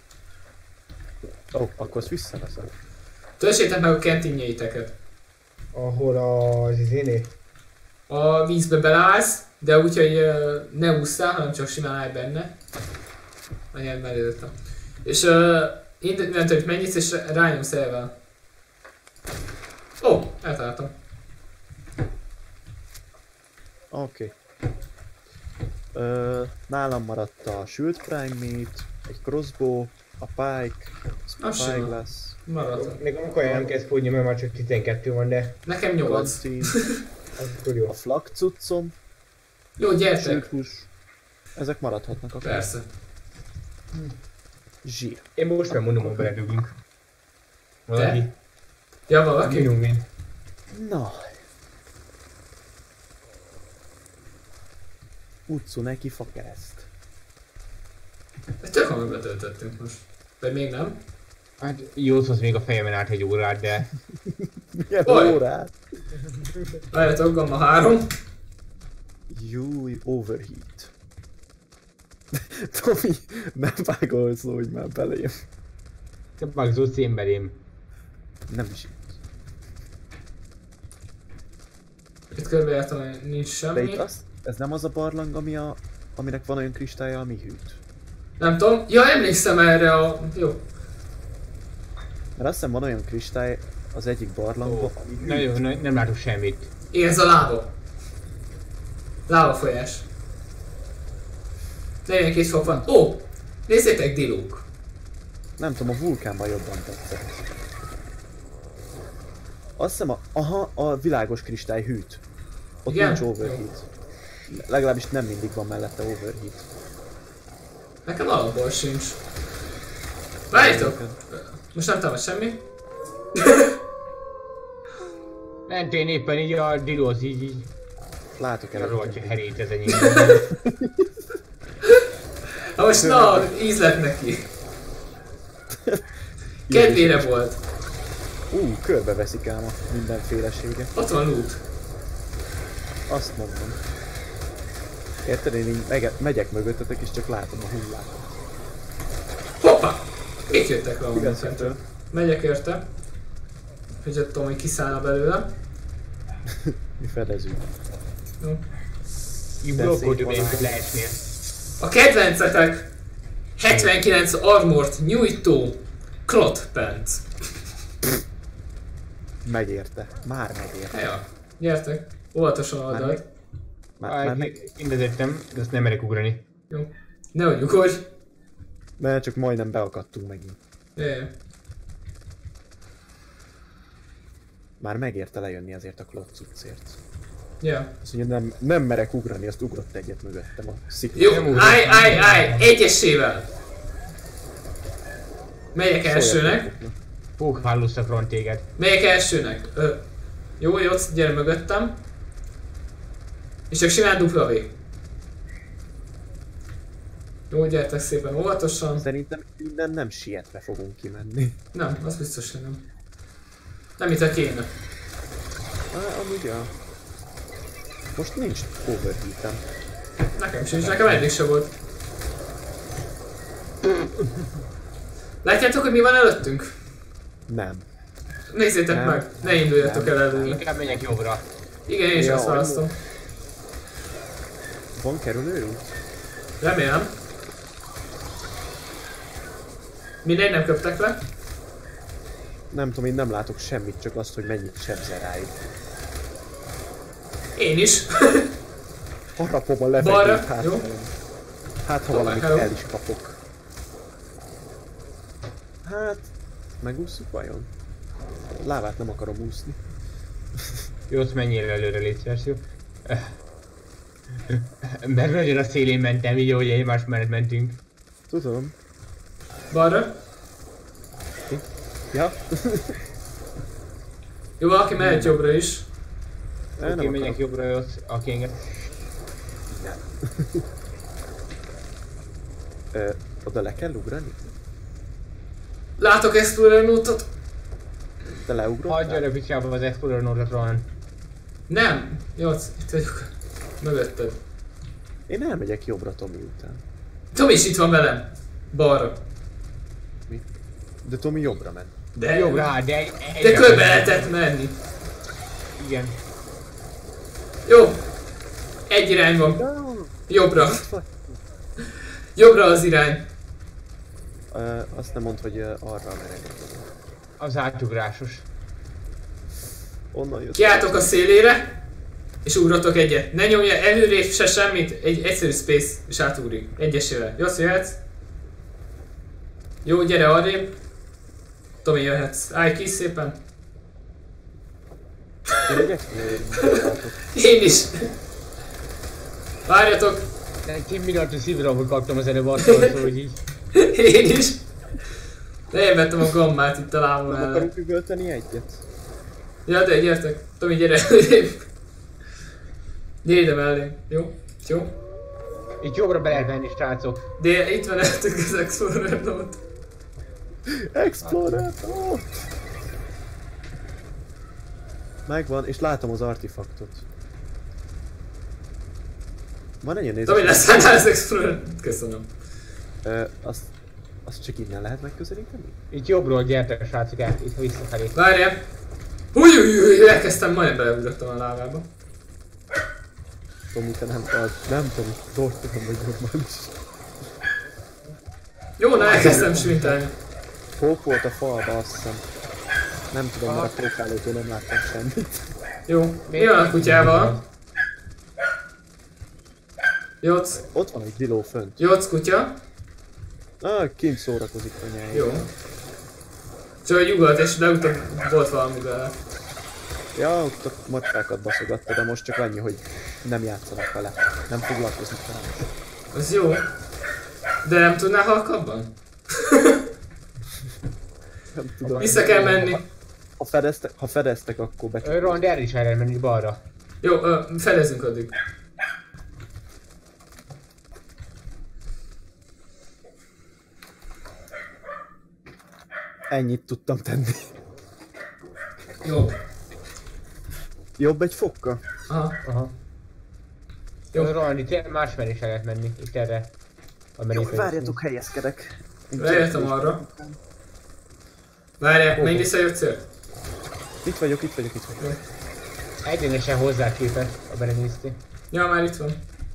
Ó, akkor azt visszaveszem. Töltsétek meg a kentinjeiteket. Ahol az izéné? A vízbe beleállsz, de úgy, hogy ne ússzál, hanem csak simán állj benne. Anyád mellé. És indítani, hogy mennyit, és rányomsz elvel. Ó, eltaláltam. Oké. Nálam maradt a Shield Prime Meat, egy crossbow, a pike, a spyglass. Maradt. Nekem olyan nem kezd fogyni, mert már csak 12 van, de... Nekem 8. Jó. A flak cuccom, Jó, gyertek! sülthús. Ezek maradhatnak akkor. Persze. Zsír. Én most már mondom, hogy beledugunk. Valaki. Ja, valaki? Minumén. Na. Utcu neki fa kereszt. Tök hamar betöltöttünk most. Vagy még nem? Hát jót az még a fejemen át egy órát, de... Milyen Oj! órát? Várjatok, gamma 3. Júj, overheat. Tomi, nem vágolsz, hogy már belém. Te magzódsz én belém. Nem is így. Itt körbejártam, hogy nincs De semmi. itt az, ez nem az a barlang, aminek van olyan kristálya, ami hűt. Nem tudom. Ja, emlékszem erre a... Jó. Mert azt hiszem van olyan kristály az egyik barlangban, ami hűt. Nagyon, nem látok semmit. Igen, ez a lába. Lábafolyás. 42 fok van. Ó! Nézzétek, dilók. Nem tudom, a vulkánban jobban tetszett. Azt hiszem a világos kristály hűt. Ott igen? nincs overheat. Legalábbis nem mindig van mellette overheat. Nekem alapból sincs. Várjátok! Most nem támad semmi. Mentén éppen így a dilóz így Látok el. arról, hogy herít ez enyém. Na most na, íz lett neki. Kedvére volt. Körbeveszik ám a mindenféleséget. Ott van út. Azt mondom. Érted, én így megyek mögöttetek és csak látom a hullákat. Hoppá! Itt jöttek le a Igaz, munkától. Megyek érte. Hogy ott tudom, hogy kiszállna belőle. Mi fedezünk. Jó. Így blokkoltuk még, hogy leesnél. A kedvencetek! 79 armort nyújtó Clot Pants. Megérte. Már megérte. Ja, gyertek. Óvatosan oldalt. Már meg... Én vezettem, de azt nem merek ugrani. Jó. Nehogy ugorj. De csak majdnem beakadtunk megint. Jaj. Már megérte lejönni azért a klot cuccért. Ja. Azt mondja, nem merek ugrani, azt ugrott egyet mögöttem a szikla. Jó, állj! Egyesével! Melyek elsőnek? Pókhálóztak ront téged. Melyek elsőnek? Jó, gyere mögöttem. És csak simán dupla V. Jó, gyertek szépen óvatosan. Szerintem innen nem sietve fogunk kimenni. Nem, az biztos, hogy nem. Nem itt a kéne. Amúgy ja. Most nincs overheatem. Nekem sincs, nekem eddig se volt. Látjátok, hogy mi van előttünk? Nem. Nézzétek Nem. meg, ne induljatok el előre. Inkább menjek jobbra. Igen, én is azt választom. Van kerülőút? Remélem. Mindegy, nem köptek le. Nem tudom, én nem látok semmit, csak azt, hogy mennyit sebzel ráig. Én is. Harapom a levegőt, Balra, jó? Hát ha valamit el is kapok. Hát... Megúszjuk vajon? Lávát nem akarom úszni. Jó, ott menjél előre, légy szíves, jó? Mert nagyon a szélén mentem, így ahogy egymás mellett mentünk. Tudom. Balra. Ja. Jó, valaki mehet jobbra is. Oké, megyek jobbra ott, aki engem. Oda le kell ugrani? Látok Explorer Note-ot. Te leugrottál? Hagyja a picsába az Explorer Note-ot, Rohan. Nem. Jó, itt vagyok. Mögötted. Én elmegyek jobbra Tomi után. Tomi is itt van velem. Balra. Mi? De Tomi jobbra ment. De Jobbra, hát, de körbe lehetett menni. Igen. Jó. Egy irány van. Jobbra. Jobbra az irány. Azt nem mondd, hogy arra meredek. Az átugrásos. Onnan jött. Kiálltok a szélére, és ugratok egyet. Ne nyomja előrébb se semmit, egy egyszerű space, és átugrik. Egyesével. Jössz, jöhetsz. Jó, gyere arrébb. Tomi, jöhetsz. Állj ki szépen. Én is. Várjatok. Nekem mindent szívramot kaptam az előbb attól, hogy így. Én is. Lejelvettem a gammát itt a lábon Nem ellen. akarunk üvölteni egyet? Ja, de gyertek. Tomi, gyere. Gyere ide mellém. Jó? Jó? Itt jobbra be lehet menni, srácok. De itt van előttük az Explorer Note. Explorer! Oh! Megvan, és látom az artefaktot. Van egy ilyen nézés. Tomi, leszállnál az Explorer? Köszönöm. Azt csak innen lehet megközelíteni? Itt jobbról gyertek, srácok, itt visszafelé. Várjál. Hújjújjúj, elkezdtem, majdnem beleugrottam a lávába. Tomi, te nem Tomi, tortogom vagy normális. Jó, na elkezdtem smintelni. Pók volt a falba, azt hiszem. Nem tudom, mert a pókálótól nem láttam semmit. Jó, mi van a kutyával? Jocz. Ott van egy diló fönt. Jocz kutya. Kint szórakozik anyája. Jó. Csak hogy nyugodt, és leutam volt valami vele. Ja, ott a macskákat baszogatta, de most csak annyi, hogy nem játszanak vele. Nem foglalkoznak vele. Az jó. De nem tudnál halkabban? Nem tudom. Vissza kell menni. Ha fedeztek, akkor becsukjuk. Rohan, de erre is el menni balra. Jó, fedezünk addig. Ennyit tudtam tenni. Jó. Jobb egy fokkal? Aha. Jó. Rohan, itt más felé is el lehet menni, itt erre. Jó, várjatok, helyezkedek. Lejöttem arra. Várjál, menj vissza Jöccért. Itt vagyok. Egyenesen hozzá képest a Berenyészti. Ja, már itt van.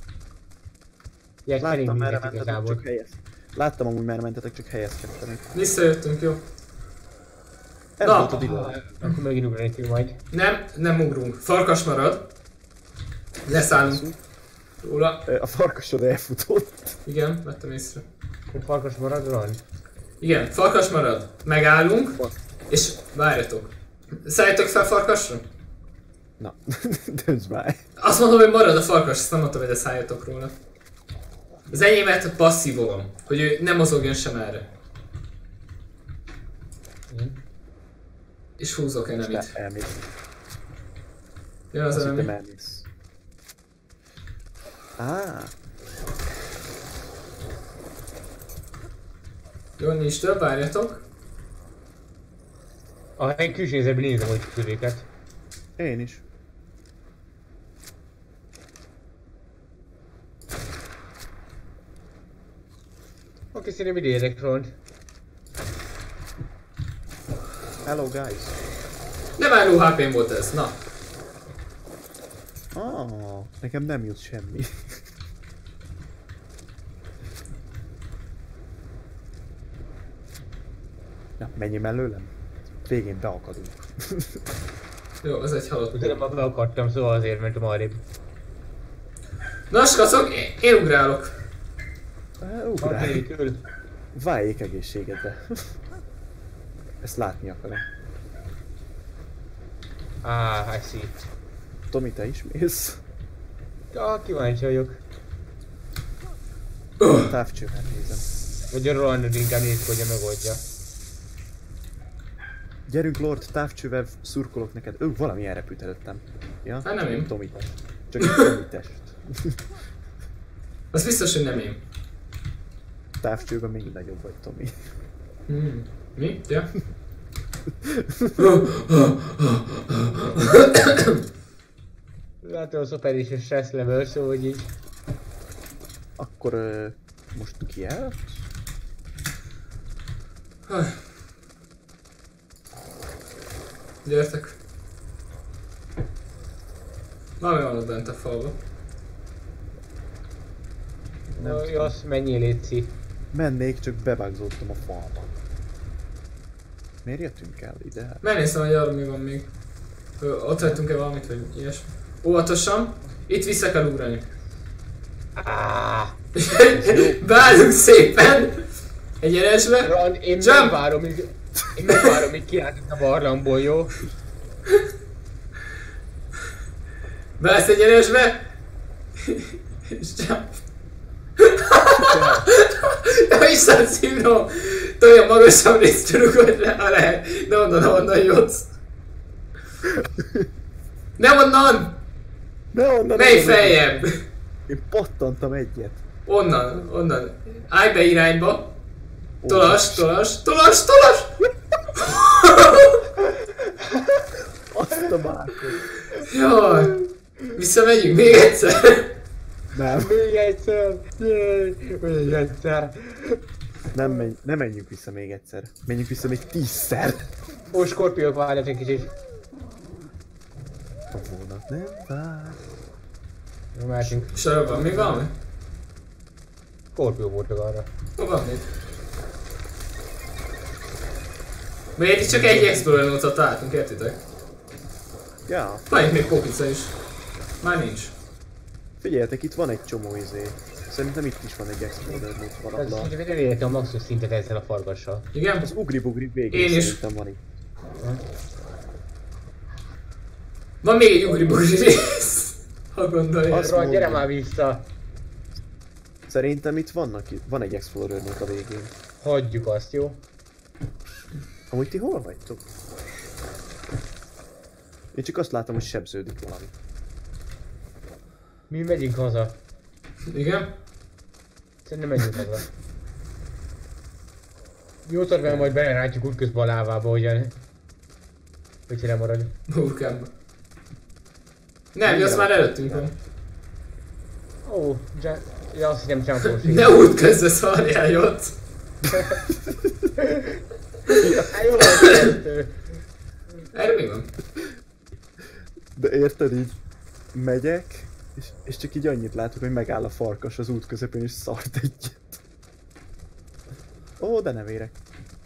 Láttam, merre mentetek, csak Láttam amúgy, merre mentetek, csak helyezkedtenek. Visszajöttünk, jó. Ez Na. volt a diló. Akkor megint ugrani majd. Nem ugrunk. Farkas marad. Leszállunk róla. A farkasod elfutott. Igen, vettem észre. A farkas marad, Rohan? Igen, farkas marad. Megállunk. És várjatok. Szálljatok fel farkasra? Na, dönts már. Azt mondom, hogy marad a farkas, azt nem mondtam, hogy szálljatok róla. Az enyémet passzívolom, hogy ő nem mozogjon sem erre. És húzok enemit. Elmész. Jön az Azt hittem enemi. elmész. Jó, nincs több, várjatok. Én külső nézetben nézem, hogy közéket. Én is. Oké, szerintem ide érek, Rohan. Hello guys. Nem álló HP-n volt ez, na. Nekem nem jut semmi. Na, menjünk előlem. Végén beakadunk. Jó, az egy halott. Utána már be akartam, szóval azért mentem arrébb. Na, skacok, én ugrálok. Ugrálj. Kül. Váljék egészségedre. Ezt látni akarom. I see. Tomi, te is mész? Ja, kíváncsi vagyok. A távcsővel nézem. Vagy a Rohan inkább nézd, hogy megoldja. Gyerünk Lord, távcsővel szurkolok neked. Valami elrepült előttem. Ja? Hát nem én. Tomi test. Csak egy Tomi test. Az biztos, hogy nem én. Távcsőben még nagyobb vagy, Tomi. Mi? Ja? Látom, a szoper is a stress level, szóval hogy így. Akkor most ki el? Gyertek. Valami van ott bent a falba. Jössz, menjél létszi. Mennék, csak bebágzódtam a falba. Miért jöttünk el ide? Megnéztem, hogy arra mi van még. Ott hagytunk-e valamit, vagy ilyesmi. Óvatosan. Itt vissza kell ugrani. Várjunk szépen! Egyenesbe. Ron, én megvárom, míg kiállt a barlangból, jó? Beállsz egyenesbe. És jump. Isten szívnom! Olyan magasabb részt rúgod le, ha lehet. Ne onnan jössz. Nem onnan! Mely feljebb! Én pattantam egyet. Onnan. Állj be irányba. Tolas! Azt a mákot. Jaj! Visszamegyünk még egyszer? Nem. Még egyszer. Nem menjünk vissza még egyszer. Menjünk vissza még 10-szer. Ó, skorpiók várjak egy kicsit. A vonat nem vár. Jó, mehetünk. Sarokban még valami? Skorpió voltak arra. Van még. Miért itt csak egy Explorer Note-ot találtunk, értitek? Ja. Van itt még kópica is. Már nincs. Figyeljetek, itt van egy csomó izé. Szerintem itt is van egy Explorer Note Ez valahol. szerintem nem értem a maximum szintet ezzel a farkassal. Igen? Az ugri-bugri végén Én is. szerintem van itt. Van még egy ugri-bugri rész. Ha gondolja. Azt Ron, gyere mondom. már vissza. Szerintem itt van egy Explorer Note a végén. Hagyjuk azt, jó? Amúgy ti hol vagytok? Én csak azt látom, hogy sebződik valami. Mi megyünk haza. Igen? Szerintem menjünk haza. Jó torván majd belerántjuk útközben a lávába, hogyha nem marad. Burkámba. Nem, az már előttünk van. Ó, ja, azt hiszem csámpós. Ne út közbe szarjál jót. Hát jó, van, Erre mi van? De érted így? Megyek, és csak így annyit látok, hogy megáll a farkas az út közepén és szart egyet. Ó, de nem érek.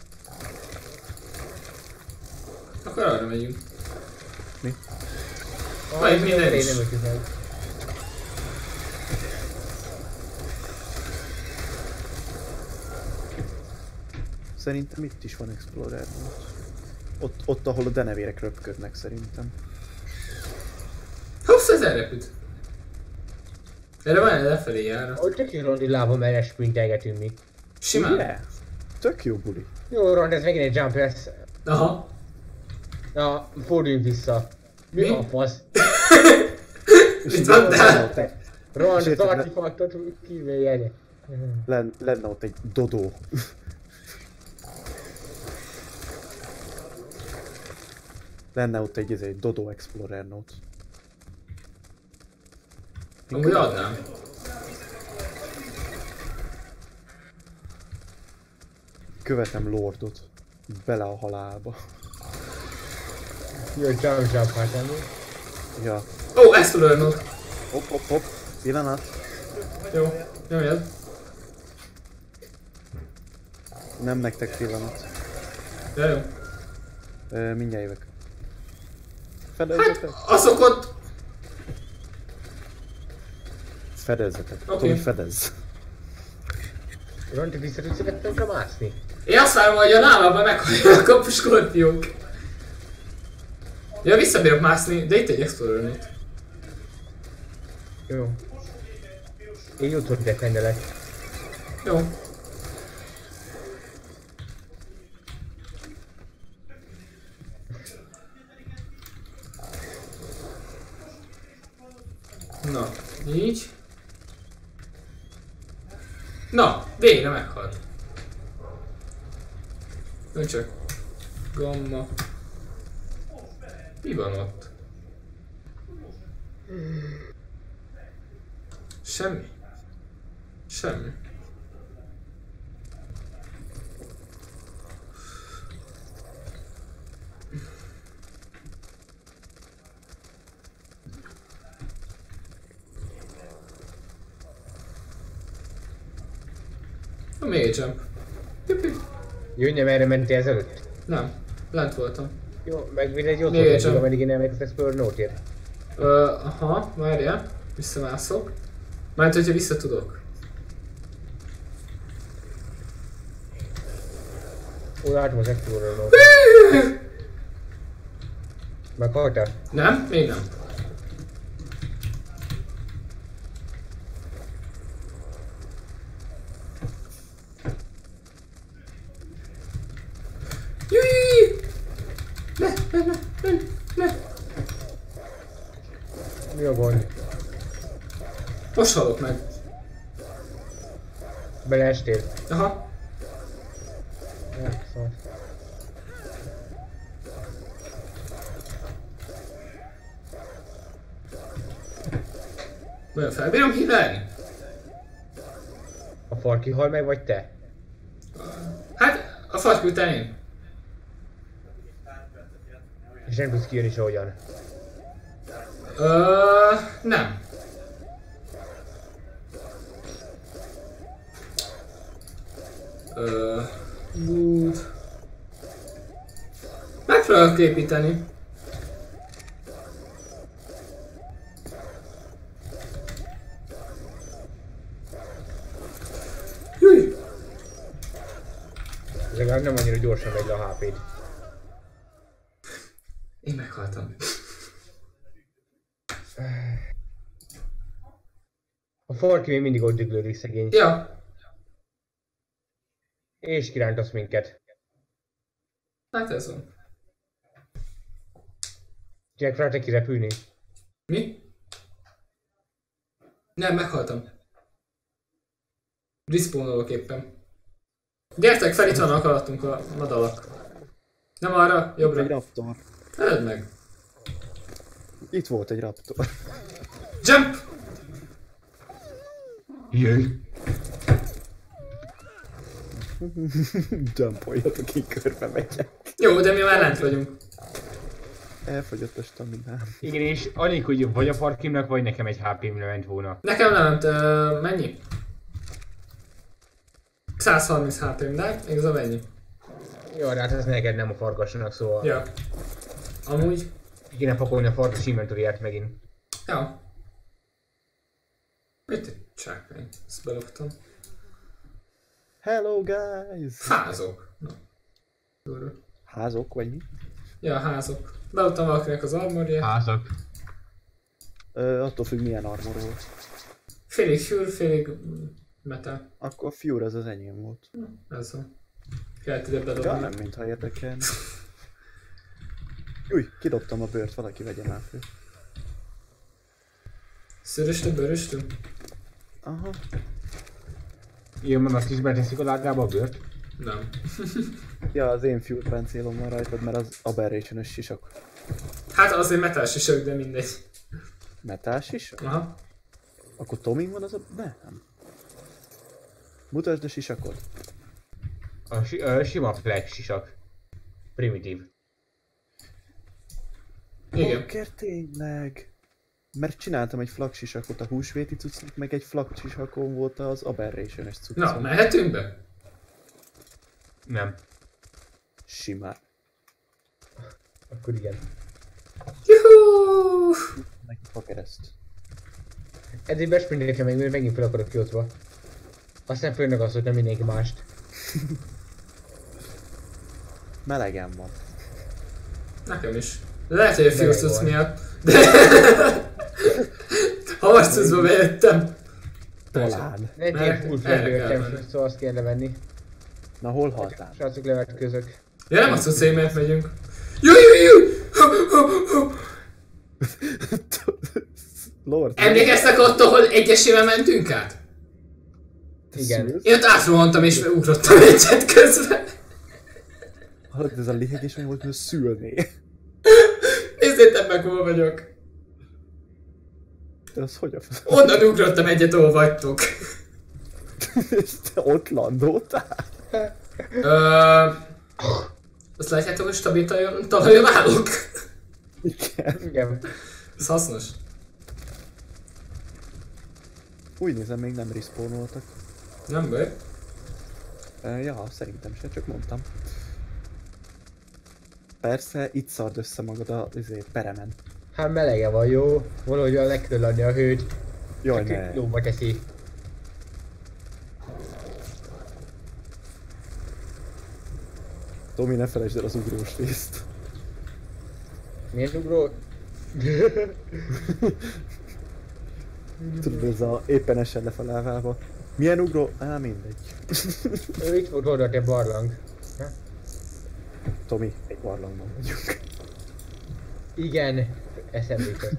Akkor arra megyünk. Mi? Majd minden is. Szerintem itt is van Explorer Note. Ott, ahol a denevérek röpködnek szerintem. Hopsz, ez elrepült. Erre van lefelé járat. Hogy tök jó rondi lába, mert sprintelgetünk mi. Simán. Ugye? Tök jó buli. Jó, Rond, ez megint egy jump lesz. Aha. Na, forduljunk vissza. Mi a fasz? Mit mondtál? Rond, tarti faktot, kívüljelje. Lenne ott egy dodó. Lenne ott egy Dodo Explorer Note. Amúgy adnám. Követem Lordot. Bele a halálba. Jó, jump, hát nem? Ja. Ó, Explorer Note. Hopp. Pillanat. Jó, nyomjad. Nem nektek pillanat. Ja, jó. Mindjárt jövök. Fedezzetek? Azok ott... Fedezzetek. Oké. Tomi, fedezz. Rond, te vissza tudsz ettől mászni? Én azt várom, hogy a lábában meghallják a skorpiók. Ja, visszabírok mászni, de itt egy Explorer Note. Jó. Én YouTube defendelek. Jó. Na, végre meghalt. Nem csak gamma. Mi van ott? Semmi. Semmi. A még jump. Jönnye, merre mentél ezelőtt? Nem, lent voltam. Jó, meg egy ott Még volt, jump. ameddig én elmegyek az Explorer Note-ért. Aha, várjál. Visszamászok. Mert hogyha vissza tudok. Ó, látom az Explorer Note. Meghaltál? Nem? Még nem. Jújjj! Ne! Mi a gond? Most halok meg. Beleestél? Aha. Ja, szóval. Olyan felbírom hívni? A farki hal meg, vagy te? Hát, a farki után én. És nem tudsz kijönni sehogyan. Nem. Good. Megpróbálok építeni. Júj! Legalább nem annyira gyorsan megy le a HP-d. Én meghaltam. A farki még mindig ott döglődik szegény. Ja. És kirántasz minket. Hát ez van. Jack, rá te kirepülni. Mi? Nem, meghaltam. Respawnolok éppen. Gyertek fel, itt vannak alattunk a madalak. Nem arra, Egy jobbra. raptor. Előd meg. Itt volt egy raptor. Jump! Jöjj! Jumpoljatok, így körbe megyek. Jó, de mi már lent vagyunk. Elfogyott a staminám. Igen, és annyi, hogy vagy a farkimnak, vagy nekem egy HP-m lement volna. Nekem lement, mennyi? 130 HP-m, de igazából ennyi. Jó, de hát ez neked nem a farkasnak, szóval... Ja. Amúgy. Ki kéne pakolni a farkas inventoriát megint. Ja. Itt egy csákmány. Ezt beloptam. Hello guys! Házok. Na. Durva. Házok vagy mi? Ja, házok. Beloptam valakinek az armorját. Házak. Attól függ milyen armor volt. Félig fűr, félig metal. Akkor a Fure az enyém volt. Ez van. Kellett ide Ja, bedobni. nem mintha érdekelne. Új, kidobtam a bőrt, valaki vegye már föl. Szöröstő, bőröstő? Aha. Ilyen van, azt is beteszik a lágába a bőrt. Nem. Ja, az én Fure páncélom van rajtad, mert az aberration-ös sisak. Hát azért metal sisök, de mindegy. Metal sisak? Aha. Akkor Toming van az a... Nem. Mutasd a sisakot. A sima flag sisak. Primitív. Igen. Poker tényleg. Mert csináltam egy flak sisakot a húsvéti cuccnak, meg egy flak sisakon volt az aberration-es cuccom. Na, mehetünk be? Nem. Simán. Akkor igen. Juhú! Neki pokerezt. Eddig besprinteltem meg, mert megint fel akarok Kyoto-ba. Aztán főnök az, hogy nem mindenki mást. Melegen van. Nekem is. Lehet, hogy a Meleg Fuse van. miatt. De... Harcuzba bejöttem. Talán. Egy Mert full erre kell feljöttem, menni. szóval azt kell levenni. Na hol haltál? Srácok, levetközök. Ja, nem azt hiszem, mert megyünk. Jújjújjú! Lord. Emlékeztek ott, ahol egyesével mentünk át? Igen. Én ott átrohantam és ugrottam egyet közben. Hallod, ez a lihegés meg volt, hogy szülné. Nézzétek meg, hol vagyok. De az hogy a Onnan ugrottam egyet, ahol vagytok. És te ott landoltál? Azt látjátok, hogy stabil talajon állok? Igen. Ez hasznos. Úgy nézem, még nem respawnoltak. Nem baj. Ja, szerintem se, csak mondtam. Persze, itt szard össze magad a peremen. Hát melege van, jó? Valahogyan le kell adni a hőt. Jaj, ne. Jóba teszi. Tomi, ne felejtsd el az ugrós részt. Milyen ugró? Tudod, ez a éppen essen lefelé állva. Milyen ugró? Á, mindegy. Ő itt volt oda, te barlang. Tomi, egy barlangban vagyunk. Igen, eszembe jutott.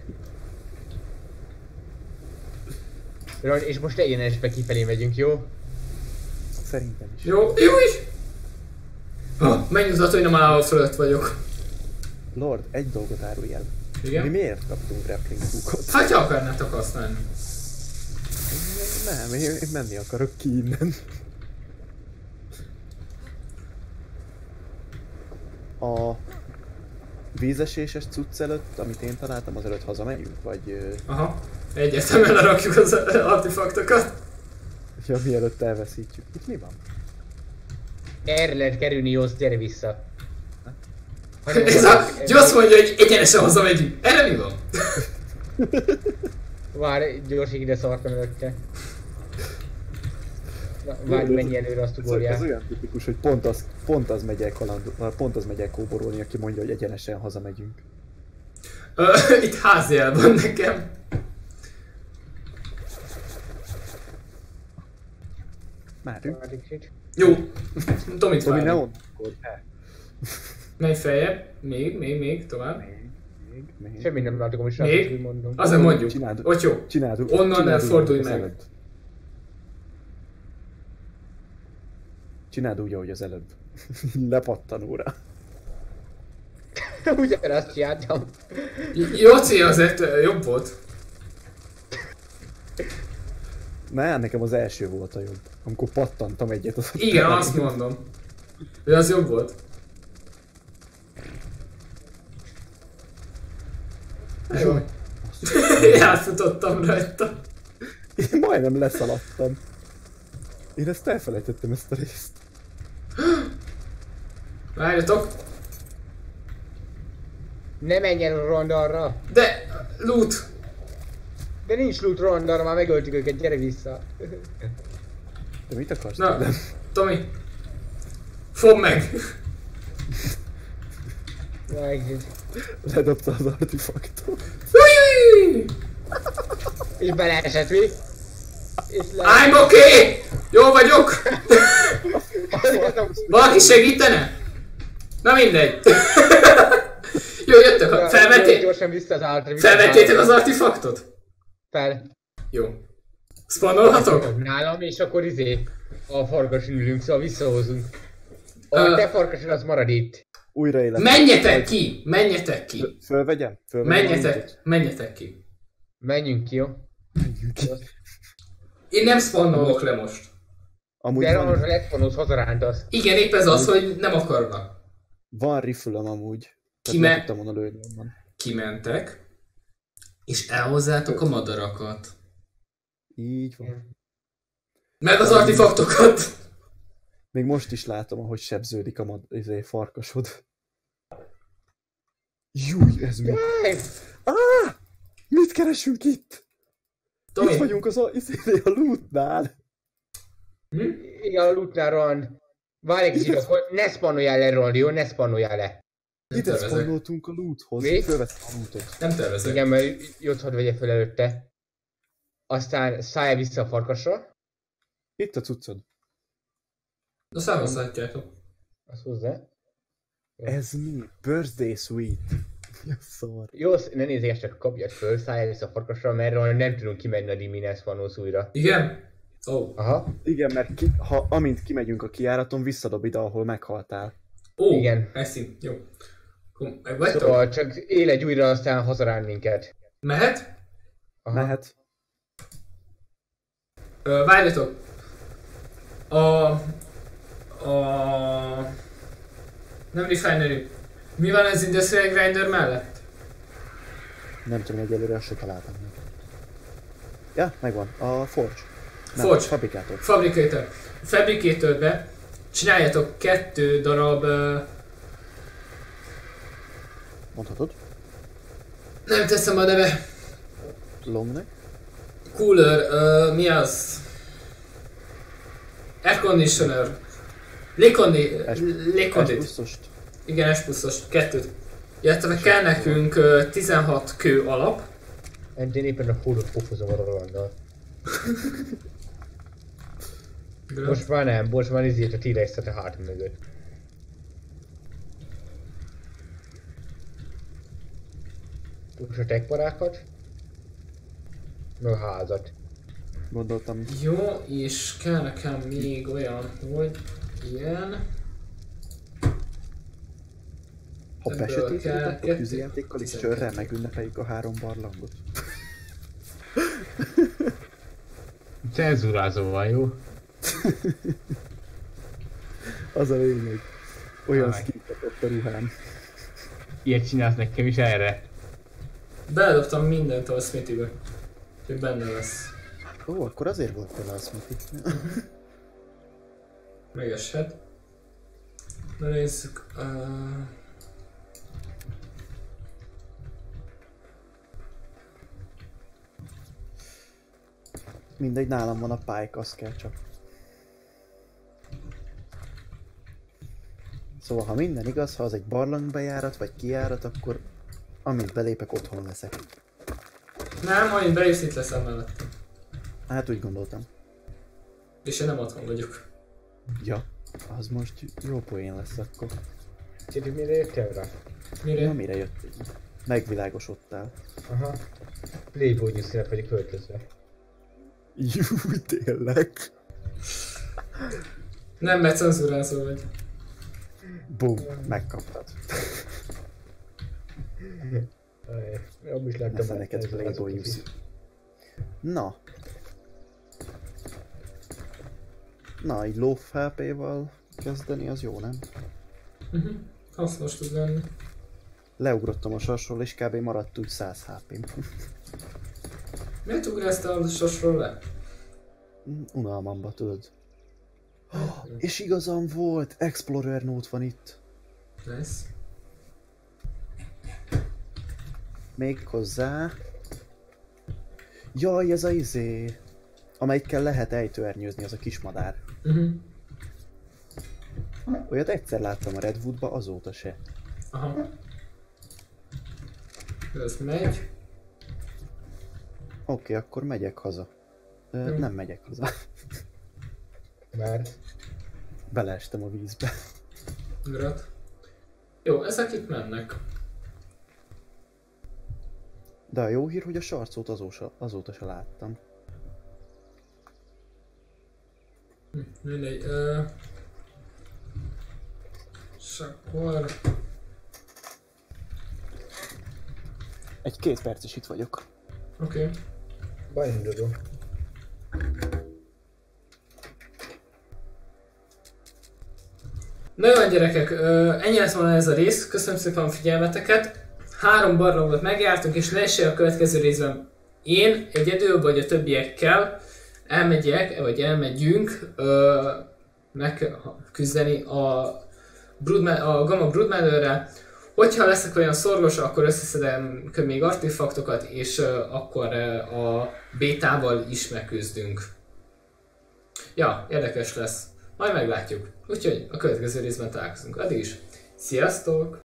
És most egyenesbe kifelé megyünk, jó? Szerintem is. Jó, jó is! Megnyugtató, hogy nem állva fölött vagyok. Lord, egy dolgot árulj el. Igen? Mi miért kaptunk grappling hookot? Hát, ha akarnátok használni. Nem, én menni akarok ki innen. A vízeséses cucc előtt, amit én találtam, az előtt hazamegyünk, vagy... Aha. Egyértelműen lerakjuk az artefaktokat. Ja, mielőtt elveszítjük. Itt mi van? Erre lehet kerülni, Jósz, gyere vissza. Ez a... Azt mondja, hogy egyenesen hazamegyünk. Erre mi van? Várj, gyorsig ide szartam előtte. Na, várj, menj előre, azt Ez ugorjál. olyan tipikus, hogy pont az megy el kóborolni, aki mondja, hogy egyenesen hazamegyünk. Itt házjel van nekem. Márünk. Jó. Tomit Tomi, ne várjuk. onnan. Menj feljebb. Még, tovább. Még. Semmi nem látok, hogy Még? srácok, mondom. Azért mondjuk. Csináld. Ott jó. Csináld. Onnan csináld fordulj úgy, meg. az előbb. Csináld úgy, ahogy az előbb. Lepattanóra. Ugyanazt csináltam. Jóci azért jobb volt. Ne, nekem az első volt a jobb. Amikor pattantam egyet az Igen, azt mondom. De az jobb volt. Jó. Átfutottam rajta. Én majdnem leszaladtam. Én ezt elfelejtettem, ezt a részt. Várjatok. Ne menj el a rondalra. De loot. De nincs loot rondalra, már megöltük őket, gyere vissza. De mit akarsz Na, tőlem? Tomi. Fogd meg. Ledobta az artifaktot. Ujjjjj! És beleesett mi? És I'm okay! Jó vagyok! Valaki segítene? Na mindegy. Jó, jöttök. Felvették? Gyorsan vissza az áltra. Felvettétek az artefaktot? Fel. Jó. Spawnolhatok? Nálam, és akkor a farkason ülünk, szóval visszahozunk. A te farkasod az marad itt. Újra élet. Menjetek ki! Menjetek ki! Fölvegyem? Menjetek ki. Menjünk ki, jó? Menjünk ki. Én nem spawnolok le most. Amúgy De van, most letfonulsz, hazarántasz. Igen, épp ez az, hogy nem akarnak. van riflem amúgy. Kime- Tehát le tudtam volna lőni onnan. Kimentek, és elhozzátok a madarakat. Így van. Meg az artefaktokat. Még most is látom, ahogy sebződik a farkasod. Júj, ez mi? Mit keresünk itt? Tomi, Itt vagyunk a lootnál. Igen, a lootnál van. Várj egy kicsit, akkor ne spawnoljál le, Rondi, jó? Ne spawnoljál le. nem Ide tervezek. spawnoltunk a loothoz. Mi? Fölvettem a lootot. Nem tervezek. Igen, mert jót hadd vegye fel előtte. Aztán szállj vissza a farkasra. Itt a cuccod. Na számozhatjátok. Azt hozzá. Ez mi? Birthday suite. Ja, szar. Jó, ne nézzél, csak kapjad föl, szállj vissza a farkasra, mert Rondi nem tudunk kimenni a Diminez Fanusz újra. Igen? Ó. Aha. Igen, mert amint kimegyünk a kijáraton, visszadob ide, ahol meghaltál. Ó, Igen. Eszi, jó. Vagytok? Szóval csak éledj újra, aztán hazarán minket. Mehet? Aha. Mehet. Várjatok. Nem refinery. Mi van az Industrial Grinder mellett? Nem tudom, egyelőre azt se találtam meg. Ja, megvan. A Forge. Nem, Forge. Fabrikátor. Fabricator. Fabricatorbe csináljatok 2 darab... Mondhatod? nem teszem a neve. Longneck. Cooler, mi az? Air conditioner. Légkondit. S+-ost. Igen, S+-os, 2. Illetve kell nekünk 16 kő alap. Én éppen a hódot pofozom a Rolanddal. Most már nem, most már izért a T-Rex-et a hátam mögött. Most a tekparákat. Meg a házat. Gondoltam. Jó, és kell nekem még olyan, hogy ilyen. Ha Ebből besötétítjük, kell akkor 2. tűzijátékkal és csörrel megünnepeljük a 3 barlangot. Cenzúrázóval, jó? Az a lényeg. Olyan Aj. skinket ott a ruhám. Ilyet csinálsz nekem is erre. Beledobtam mindent a Smithybe. Úgyhogy benne lesz. Ó, akkor azért volt tőle a Smithy. Megeshet. Na nézzük. Mindegy, nálam van a Pike, az kell csak. Szóval ha minden igaz, ha az egy barlangbejárat vagy kijárat, akkor amint belépek, otthon leszek. Nem, ha én bejössz, itt leszel mellettem. Hát úgy gondoltam. És én nem otthon vagyok. Ja, az most jó poén lesz akkor. Tudod, mire jöttél rá? Mire? Na, mire jött így? Megvilágosodtál. Aha. Playboy nyuszínak vagy költözve. Jú, tényleg. Nem, mert cenzúrázó vagy. Bum, megkaptad. Jobb is Nesze lettem neked Playboy Jussi. Na. Na, egy low HP-val kezdeni, az jó, nem? Hasznos tud lenni. Leugrottam a sasról, és kb. Maradt úgy 100 HP-m. Miért ugráztál a sosról le? Unalmamba, tudod. És igazam volt, Explorer Note van itt. Nice. Még hozzá... Jaj, ez a izé... Amelyikkel lehet ejtőernyőzni, az a kismadár. Olyat egyszer láttam a Redwoodba, azóta se. Aha. Ez megy. Oké, akkor megyek haza. Nem megyek haza. Mert? Beleestem a vízbe. Grat. Jó, ezek itt mennek. De a jó hír, hogy a sarcot azóta se láttam. Mindegy. És akkor... Egy 2 perc is itt vagyok. Oké. Beinduló. Na jó gyerekek, ennyi lesz volna ez a rész. Köszönöm szépen a figyelmeteket. 3 barlangot megjártunk, és ne esélye a következő részben én egyedül vagy a többiekkel elmegyünk megküzdeni a Gamma Broodmotherrel. Hogyha leszek olyan szorgos, akkor összeszedem még artefaktokat, és akkor a bétával is megküzdünk. Ja, érdekes lesz. Majd meglátjuk. Úgyhogy a következő részben találkozunk. Addig is. Sziasztok!